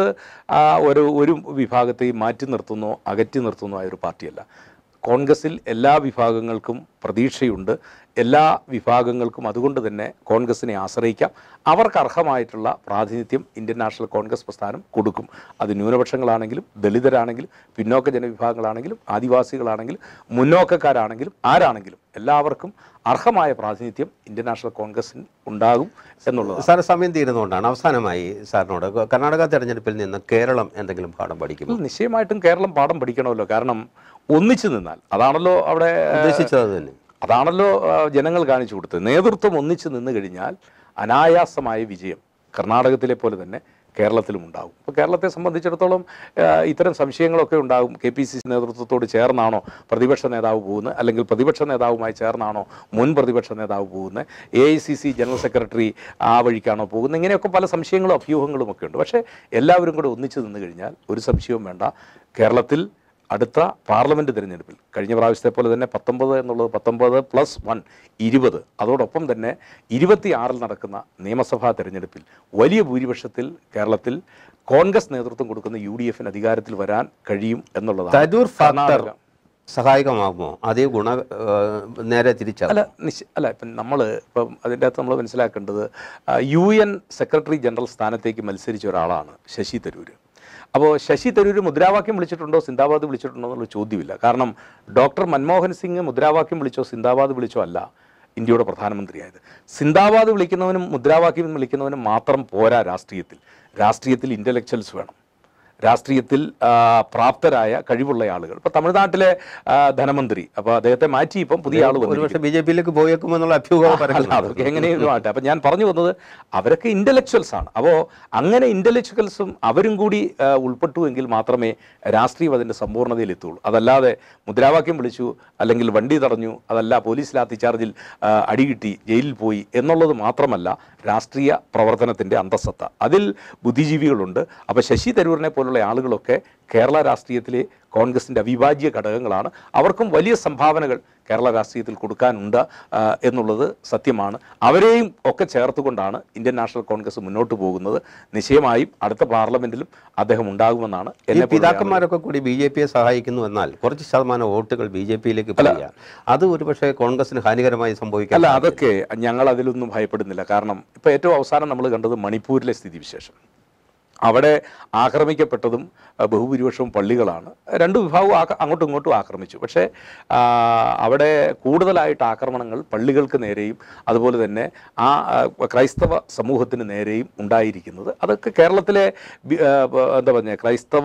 ഒരു ഒരു വിഭാഗത്തെയും മാറ്റി നിർത്തുന്നോ അകറ്റി നിർത്തുന്നോ ആയ ഒരു പാർട്ടിയല്ല. കോൺഗ്രസിൽ എല്ലാ വിഭാഗങ്ങൾക്കും പ്രതീക്ഷയുണ്ട്. എല്ലാ വിഭാഗങ്ങൾക്കും അതുകൊണ്ട് തന്നെ കോൺഗ്രസിനെ ആശ്രയിക്കാം. അവർക്ക് അർഹമായിട്ടുള്ള പ്രാതിനിധ്യം ഇന്ത്യൻ നാഷണൽ കോൺഗ്രസ് പ്രസ്ഥാനം കൊടുക്കും. അത് ന്യൂനപക്ഷങ്ങളാണെങ്കിലും ദളിതരാണെങ്കിലും പിന്നോക്ക ജനവിഭാഗങ്ങളാണെങ്കിലും ആദിവാസികളാണെങ്കിലും മുന്നോക്കക്കാരാണെങ്കിലും ആരാണെങ്കിലും എല്ലാവർക്കും അർഹമായ പ്രാതിനിധ്യം ഇന്ത്യൻ നാഷണൽ കോൺഗ്രസിന് ഉണ്ടാകും എന്നുള്ളത്. സാർ, സമയം തീരുന്നതുകൊണ്ടാണ് അവസാനമായി സാറിനോട് കർണാടക തെരഞ്ഞെടുപ്പിൽ നിന്ന് കേരളം എന്തെങ്കിലും പാഠം പഠിക്കും? നിശ്ചയമായിട്ടും കേരളം പാഠം പഠിക്കണമല്ലോ. കാരണം ഒന്നിച്ചു നിന്നാൽ അതാണല്ലോ അവിടെ ഉദ്ദേശിച്ചത് തന്നെ, അതാണല്ലോ ജനങ്ങൾ കാണിച്ചു കൊടുത്തത്. നേതൃത്വം ഒന്നിച്ചു നിന്ന് കഴിഞ്ഞാൽ അനായാസമായ വിജയം കർണാടകത്തിലെ പോലെ തന്നെ കേരളത്തിലും ഉണ്ടാകും. ഇപ്പോൾ കേരളത്തെ സംബന്ധിച്ചിടത്തോളം ഇത്തരം സംശയങ്ങളൊക്കെ ഉണ്ടാകും. കെ പി സി സി നേതൃത്വത്തോട് ചേർന്നാണോ പ്രതിപക്ഷ നേതാവ് പോകുന്നത്, അല്ലെങ്കിൽ പ്രതിപക്ഷ നേതാവുമായി ചേർന്നാണോ മുൻ പ്രതിപക്ഷ നേതാവ് പോകുന്നത്, A I C C general secretary ആ വഴിക്കാണോ പോകുന്നത്, ഇങ്ങനെയൊക്കെ പല സംശയങ്ങളും അഭ്യൂഹങ്ങളും ഒക്കെ ഉണ്ട്. പക്ഷേ എല്ലാവരും കൂടെ ഒന്നിച്ചു നിന്ന് കഴിഞ്ഞാൽ ഒരു സംശയവും വേണ്ട, കേരളത്തിൽ അടുത്ത പാർലമെൻറ്റ് തിരഞ്ഞെടുപ്പിൽ കഴിഞ്ഞ പ്രാവശ്യത്തെ പോലെ തന്നെ പത്തൊമ്പത് എന്നുള്ളത് പത്തൊമ്പത് പ്ലസ് വൺ ഇരുപത്, അതോടൊപ്പം തന്നെ ഇരുപത്തിയാറിൽ നടക്കുന്ന നിയമസഭാ തെരഞ്ഞെടുപ്പിൽ വലിയ ഭൂരിപക്ഷത്തിൽ കേരളത്തിൽ കോൺഗ്രസ് നേതൃത്വം കൊടുക്കുന്ന യു ഡി എഫിന് അധികാരത്തിൽ വരാൻ കഴിയും എന്നുള്ളതാണ്. സഹായകമാകുമോ? അതേ ഗുണ നേരെ തിരിച്ചാൽ അല്ല നിശ്ച അല്ല ഇപ്പം നമ്മൾ ഇപ്പം അതിൻ്റെ അകത്ത് നമ്മൾ മനസ്സിലാക്കേണ്ടത് യു എൻ സെക്രട്ടറി ജനറൽ സ്ഥാനത്തേക്ക് മത്സരിച്ച ഒരാളാണ് ശശി തരൂർ. അപ്പോൾ ശശി തരൂർ മുദ്രാവാക്യം വിളിച്ചിട്ടുണ്ടോ സിന്ദാബാദ് വിളിച്ചിട്ടുണ്ടോ എന്നുള്ള ചോദ്യമില്ല. കാരണം ഡോക്ടർ മൻമോഹൻ സിംഗ് മുദ്രാവാക്യം വിളിച്ചോ സിന്ദാബാദ് വിളിച്ചോ അല്ല ഇന്ത്യയുടെ പ്രധാനമന്ത്രിയായത്. സിന്ദാബാദ് വിളിക്കുന്നവനും മുദ്രാവാക്യം വിളിക്കുന്നവനും മാത്രം പോരാ രാഷ്ട്രീയത്തിൽ. രാഷ്ട്രീയത്തിൽ ഇൻ്റലക്ച്വൽസ് വേണം. രാഷ്ട്രീയത്തിൽ പ്രാപ്തരായ കഴിവുള്ള ആളുകൾ. ഇപ്പോൾ തമിഴ്നാട്ടിലെ ധനമന്ത്രി, അപ്പോൾ അദ്ദേഹത്തെ മാറ്റി ഇപ്പം പുതിയ ആൾ ഒരുപക്ഷെ ബി ജെ പിയിലേക്ക് പോയേക്കുമെന്നുള്ള അഭ്യൂഹം പറയുന്നത്. അതൊക്കെ എങ്ങനെയും ആട്ടെ. അപ്പം ഞാൻ പറഞ്ഞു വന്നത് അവരൊക്കെ ഇൻ്റലക്ച്വൽസ് ആണ്. അപ്പോൾ അങ്ങനെ ഇൻ്റലക്ച്വൽസും അവരും കൂടി ഉൾപ്പെട്ടുവെങ്കിൽ മാത്രമേ രാഷ്ട്രീയം അതിൻ്റെ സമ്പൂർണ്ണതയിലെത്തുള്ളൂ. അതല്ലാതെ മുദ്രാവാക്യം വിളിച്ചു, അല്ലെങ്കിൽ വണ്ടി തടഞ്ഞു, അതല്ല പോലീസ് ലാത്തി ചാർജിൽ അടികിട്ടി ജയിലിൽ പോയി എന്നുള്ളത് മാത്രമല്ല രാഷ്ട്രീയ പ്രവർത്തനത്തിൻ്റെ അന്തസ്സത്ത. അതിൽ ബുദ്ധിജീവികളുണ്ട്. അപ്പോൾ ശശി തരൂരിനെ പോലുള്ള ആളുകളൊക്കെ കേരള രാഷ്ട്രീയത്തിലെ കോൺഗ്രസിൻ്റെ അവിഭാജ്യ ഘടകങ്ങളാണ്. അവർക്കും വലിയ സംഭാവനകൾ കേരള രാഷ്ട്രീയത്തിൽ കൊടുക്കാനുണ്ട് എന്നുള്ളത് സത്യമാണ്. അവരെയും ഒക്കെ ചേർത്തുകൊണ്ടാണ് ഇന്ത്യൻ നാഷണൽ കോൺഗ്രസ് മുന്നോട്ട് പോകുന്നത്. നിശ്ചയമായും അടുത്ത പാർലമെന്റിലും അദ്ദേഹം ഉണ്ടാകുമെന്നാണ് എന്നെ. പിതാക്കന്മാരൊക്കെ കൂടി ബി ജെ പിയെ സഹായിക്കുന്നു എന്നാൽ കുറച്ച് ശതമാനം വോട്ടുകൾ ബി ജെ പിയിലേക്ക് പോയാൽ അത് ഒരുപക്ഷെ കോൺഗ്രസിന് ഹാനികരമായി സംഭവിക്കാം. അല്ല, അതൊക്കെ ഞങ്ങൾ അതിലൊന്നും ഭയപ്പെടുന്നില്ല. കാരണം ഇപ്പോൾ ഏറ്റവും അവസാനം നമ്മൾ കണ്ടത് മണിപ്പൂരിലെ സ്ഥിതിവിശേഷം. അവിടെ ആക്രമിക്കപ്പെട്ടതും ബഹുഭൂരിപക്ഷവും പള്ളികളാണ്. രണ്ട് വിഭാഗവും ആക്ര അങ്ങോട്ടും ഇങ്ങോട്ടും ആക്രമിച്ചു. പക്ഷേ അവിടെ കൂടുതലായിട്ട് ആക്രമണങ്ങൾ പള്ളികൾക്ക് നേരെയും അതുപോലെ തന്നെ ആ ക്രൈസ്തവ സമൂഹത്തിന് നേരെയും ഉണ്ടായിരിക്കുന്നത്. അതൊക്കെ കേരളത്തിലെ എന്താ പറഞ്ഞ ക്രൈസ്തവ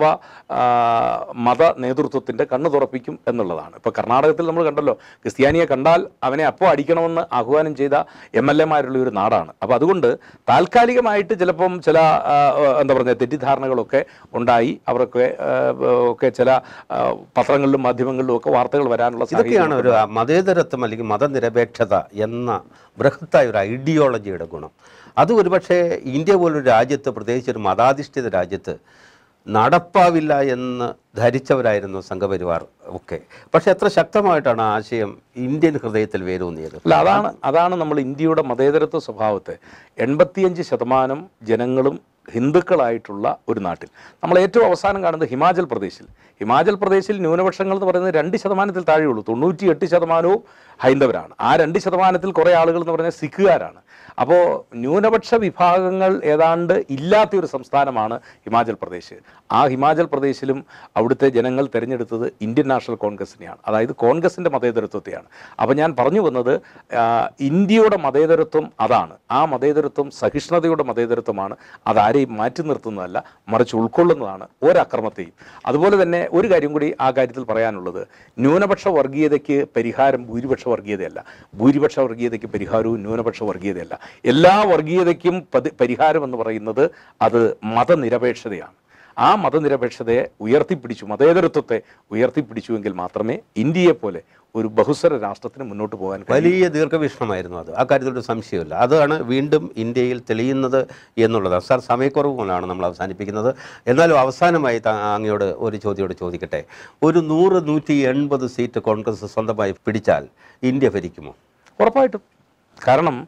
മത നേതൃത്വത്തിൻ്റെ കണ്ണു തുറപ്പിക്കും എന്നുള്ളതാണ്. ഇപ്പോൾ കർണാടകത്തിൽ നമ്മൾ കണ്ടല്ലോ, ക്രിസ്ത്യാനിയെ കണ്ടാൽ അവനെ അപ്പോൾ അടിക്കണമെന്ന് ആഹ്വാനം ചെയ്ത എം എൽ എമാരുള്ള ഒരു നാടാണ്. അപ്പോൾ അതുകൊണ്ട് താൽക്കാലികമായിട്ട് ചിലപ്പം ചില എന്താ പറയുക തെറ്റിദ്ധാരണകളൊക്കെ ഉണ്ടായി. അവരൊക്കെ ഒക്കെ ചില പത്രങ്ങളിലും മാധ്യമങ്ങളിലും ഒക്കെ വാർത്തകൾ വരാനുള്ള ഇതൊക്കെയാണ് ഒരു മതേതരത്വം അല്ലെങ്കിൽ മതനിരപേക്ഷത എന്ന ബൃഹത്തായ ഒരു ഐഡിയോളജിയുടെ ഗുണം. അത് ഒരുപക്ഷെ ഇന്ത്യ പോലൊരു രാജ്യത്ത്, പ്രത്യേകിച്ച് ഒരു മതാധിഷ്ഠിത രാജ്യത്ത് നടപ്പാവില്ല എന്ന് ധരിച്ചവരായിരുന്നു സംഘപരിവാർ ഒക്കെ. പക്ഷെ എത്ര ശക്തമായിട്ടാണ് ആ ആശയം ഇന്ത്യൻ ഹൃദയത്തിൽ വേരൂന്നിയത്. അല്ല, അതാണ് അതാണ് നമ്മൾ ഇന്ത്യയുടെ മതേതരത്വ സ്വഭാവത്തെ എൺപത്തിയഞ്ച് ശതമാനം ജനങ്ങളും ഹിന്ദുക്കളായിട്ടുള്ള ഒരു നാട്ടിൽ നമ്മൾ ഏറ്റവും അവസാനം കാണുന്നത് ഹിമാചൽ പ്രദേശിൽ. ഹിമാചൽ പ്രദേശിൽ ന്യൂനപക്ഷങ്ങൾ എന്ന് പറയുന്നത് രണ്ട് ശതമാനത്തിൽ താഴെയുള്ളൂ. തൊണ്ണൂറ്റി എട്ട് ശതമാനവും ഹൈന്ദവരാണ്. ആ രണ്ട് ശതമാനത്തിൽ കുറേ ആളുകൾ എന്ന് പറയുന്നത് സിഖുകാരാണ്. അപ്പോൾ ന്യൂനപക്ഷ വിഭാഗങ്ങൾ ഏതാണ്ട് ഇല്ലാത്തൊരു സംസ്ഥാനമാണ് ഹിമാചൽ പ്രദേശ്. ആ ഹിമാചൽ പ്രദേശിലും അവിടുത്തെ ജനങ്ങൾ തിരഞ്ഞെടുത്തത് ഇന്ത്യൻ നാഷണൽ കോൺഗ്രസിനെയാണ്, അതായത് കോൺഗ്രസിൻ്റെ മതേതരത്വത്തെയാണ്. അപ്പോൾ ഞാൻ പറഞ്ഞു വന്നത് ഇന്ത്യയുടെ മതേതരത്വം അതാണ്. ആ മതേതരത്വം സഹിഷ്ണുതയുടെ മതേതരത്വമാണ്. അതാരെയും മാറ്റി നിർത്തുന്നതല്ല, മറിച്ച് ഉൾക്കൊള്ളുന്നതാണ് ഒരക്രമത്തെയും. അതുപോലെ തന്നെ ഒരു കാര്യം കൂടി ആ കാര്യത്തിൽ പറയാനുള്ളത്, ന്യൂനപക്ഷ വർഗീയതയ്ക്ക് പരിഹാരം ഭൂരിപക്ഷ വർഗീയതയല്ല, ഭൂരിപക്ഷ വർഗീയതയ്ക്ക് പരിഹാരവും ന്യൂനപക്ഷ വർഗീയതയല്ല. എല്ലാ വർഗീയതയ്ക്കും പരിഹാരം എന്ന് പറയുന്നത് അത് മതനിരപേക്ഷതയാണ്. ആ മതനിരപേക്ഷതയെ ഉയർത്തിപ്പിടിച്ചു, മതേതരത്വത്തെ ഉയർത്തിപ്പിടിച്ചുവെങ്കിൽ മാത്രമേ ഇന്ത്യയെ പോലെ ഒരു ബഹുസ്വര രാഷ്ട്രത്തിന് മുന്നോട്ട് പോകാൻ കഴിയൂ. വലിയ ദീർഘവീക്ഷണമായിരുന്നു അത്, ആ കാര്യത്തിലൊരു സംശയമില്ല. അതാണ് വീണ്ടും ഇന്ത്യയിൽ തെളിയുന്നത് എന്നുള്ളത്. സാർ, സമയക്കുറവ് കൊണ്ടാണ് നമ്മൾ അവസാനിപ്പിക്കുന്നത്. എന്നാലും അവസാനമായി അങ്ങയോട് ഒരു ചോദ്യോട് ചോദിക്കട്ടെ. ഒരു നൂറ് നൂറ്റി എൺപത് സീറ്റ് കോൺഗ്രസ് സ്വന്തമായി പിടിച്ചാൽ ഇന്ത്യ ഭരിക്കുമോ? ഉറപ്പായിട്ടും. കാരണം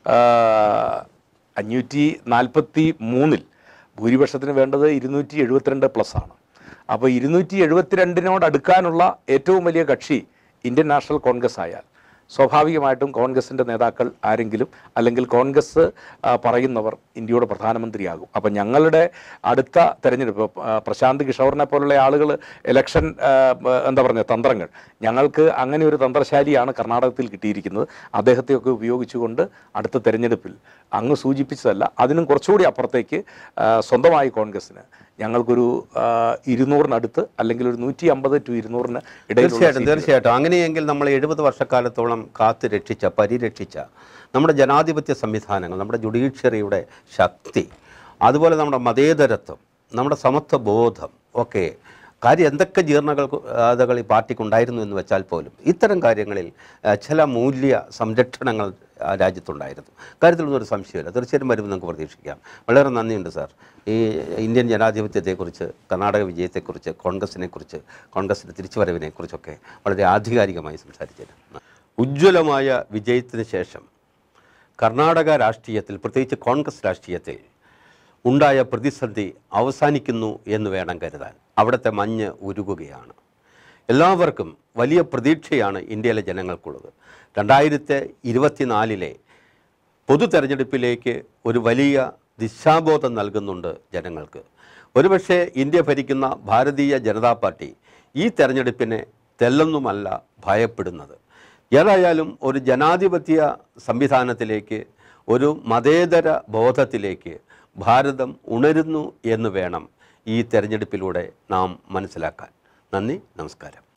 അഞ്ഞൂറ്റി നാൽപ്പത്തി മൂന്നിൽ ഭൂരിപക്ഷത്തിന് വേണ്ടത് ഇരുന്നൂറ്റി എഴുപത്തിരണ്ട് പ്ലസ് ആണ്. അപ്പോൾ ഇരുന്നൂറ്റി എഴുപത്തിരണ്ടിനോട് അടുക്കാനുള്ള ഏറ്റവും വലിയ കക്ഷി ഇന്ത്യൻ നാഷണൽ കോൺഗ്രസ് ആയാൽ സ്വാഭാവികമായിട്ടും കോൺഗ്രസിൻ്റെ നേതാക്കൾ ആരെങ്കിലും അല്ലെങ്കിൽ കോൺഗ്രസ് പറയുന്നവർ ഇന്ത്യയുടെ പ്രധാനമന്ത്രിയാകും. അപ്പം ഞങ്ങളുടെ അടുത്ത തെരഞ്ഞെടുപ്പ് പ്രശാന്ത് കിഷോറിനെ പോലുള്ള ആളുകൾ ഇലക്ഷൻ എന്താ പറയുക തന്ത്രങ്ങൾ, ഞങ്ങൾക്ക് അങ്ങനെ ഒരു തന്ത്രശാലിയാണ് കർണാടകത്തിൽ കിട്ടിയിരിക്കുന്നത്. അദ്ദേഹത്തെയൊക്കെ ഉപയോഗിച്ചുകൊണ്ട് അടുത്ത തെരഞ്ഞെടുപ്പിൽ അങ്ങ് സൂചിപ്പിച്ചതല്ല, അതിനും കുറച്ചുകൂടി അപ്പുറത്തേക്ക് സ്വന്തമായി കോൺഗ്രസ്സിന് ഞങ്ങൾക്കൊരു ഇരുന്നൂറിനടുത്ത് അല്ലെങ്കിൽ ഒരു നൂറ്റി അമ്പത് ടു ഇരുന്നൂറിന് ഇടയിൽ. തീർച്ചയായിട്ടും തീർച്ചയായിട്ടും അങ്ങനെയെങ്കിൽ നമ്മൾ എഴുപത് വർഷക്കാലത്തോളം കാത്തു രക്ഷിച്ച പരിരക്ഷിച്ച നമ്മുടെ ജനാധിപത്യ സംവിധാനങ്ങൾ, നമ്മുടെ ജുഡീഷ്യറിയുടെ ശക്തി, അതുപോലെ നമ്മുടെ മതേതരത്വം, നമ്മുടെ സമത്വ ബോധം ഒക്കെ കാര്യം എന്തൊക്കെ ജീർണകൾ ഈ പാർട്ടിക്കുണ്ടായിരുന്നു എന്ന് വെച്ചാൽ പോലും ഇത്തരം കാര്യങ്ങളിൽ ചില മൂല്യ സംരക്ഷണങ്ങൾ രാജ്യത്തുണ്ടായിരുന്നു. കാര്യത്തിലൊന്നും ഒരു സംശയമില്ല. തീർച്ചയായിട്ടും വരുമെന്ന് നമുക്ക് പ്രതീക്ഷിക്കാം. വളരെ നന്ദിയുണ്ട് സാർ. ഈ ഇന്ത്യൻ ജനാധിപത്യത്തെക്കുറിച്ച്, കർണാടക വിജയത്തെക്കുറിച്ച്, കോൺഗ്രസിനെക്കുറിച്ച്, കോൺഗ്രസിൻ്റെ തിരിച്ചുവരവിനെക്കുറിച്ചൊക്കെ വളരെ ആധികാരികമായി സംസാരിച്ചിരുന്നു. ഉജ്ജ്വലമായ വിജയത്തിന് ശേഷം കർണാടക രാഷ്ട്രീയത്തിൽ, പ്രത്യേകിച്ച് കോൺഗ്രസ് രാഷ്ട്രീയത്തിൽ ഉണ്ടായ പ്രതിസന്ധി അവസാനിക്കുന്നു എന്ന് വേണം കരുതാൻ. അവിടുത്തെ മഞ്ഞ് ഉരുകുകയാണ്. എല്ലാവർക്കും വലിയ പ്രതീക്ഷയാണ് ഇന്ത്യയിലെ ജനങ്ങൾക്കുള്ളത്. രണ്ടായിരത്തി ഇരുപത്തിനാലിലെ പൊതു തെരഞ്ഞെടുപ്പിലേക്ക് ഒരു വലിയ ദിശാബോധം നൽകുന്നുണ്ട് ജനങ്ങൾക്ക്. ഒരുപക്ഷെ ഇന്ത്യ ഭരിക്കുന്ന ഭാരതീയ ജനതാ പാർട്ടി ഈ തെരഞ്ഞെടുപ്പിനെ തെല്ലൊന്നുമല്ല ഭയപ്പെടുന്നത്. ഏതായാലും ഒരു ജനാധിപത്യ സംവിധാനത്തിലേക്ക്, ഒരു മതേതര ബോധത്തിലേക്ക് ഭാരതം ഉണരുന്നു എന്ന് വേണം ഈ തെരഞ്ഞെടുപ്പിലൂടെ നാം മനസ്സിലാക്കാൻ. നന്ദി, നമസ്കാരം.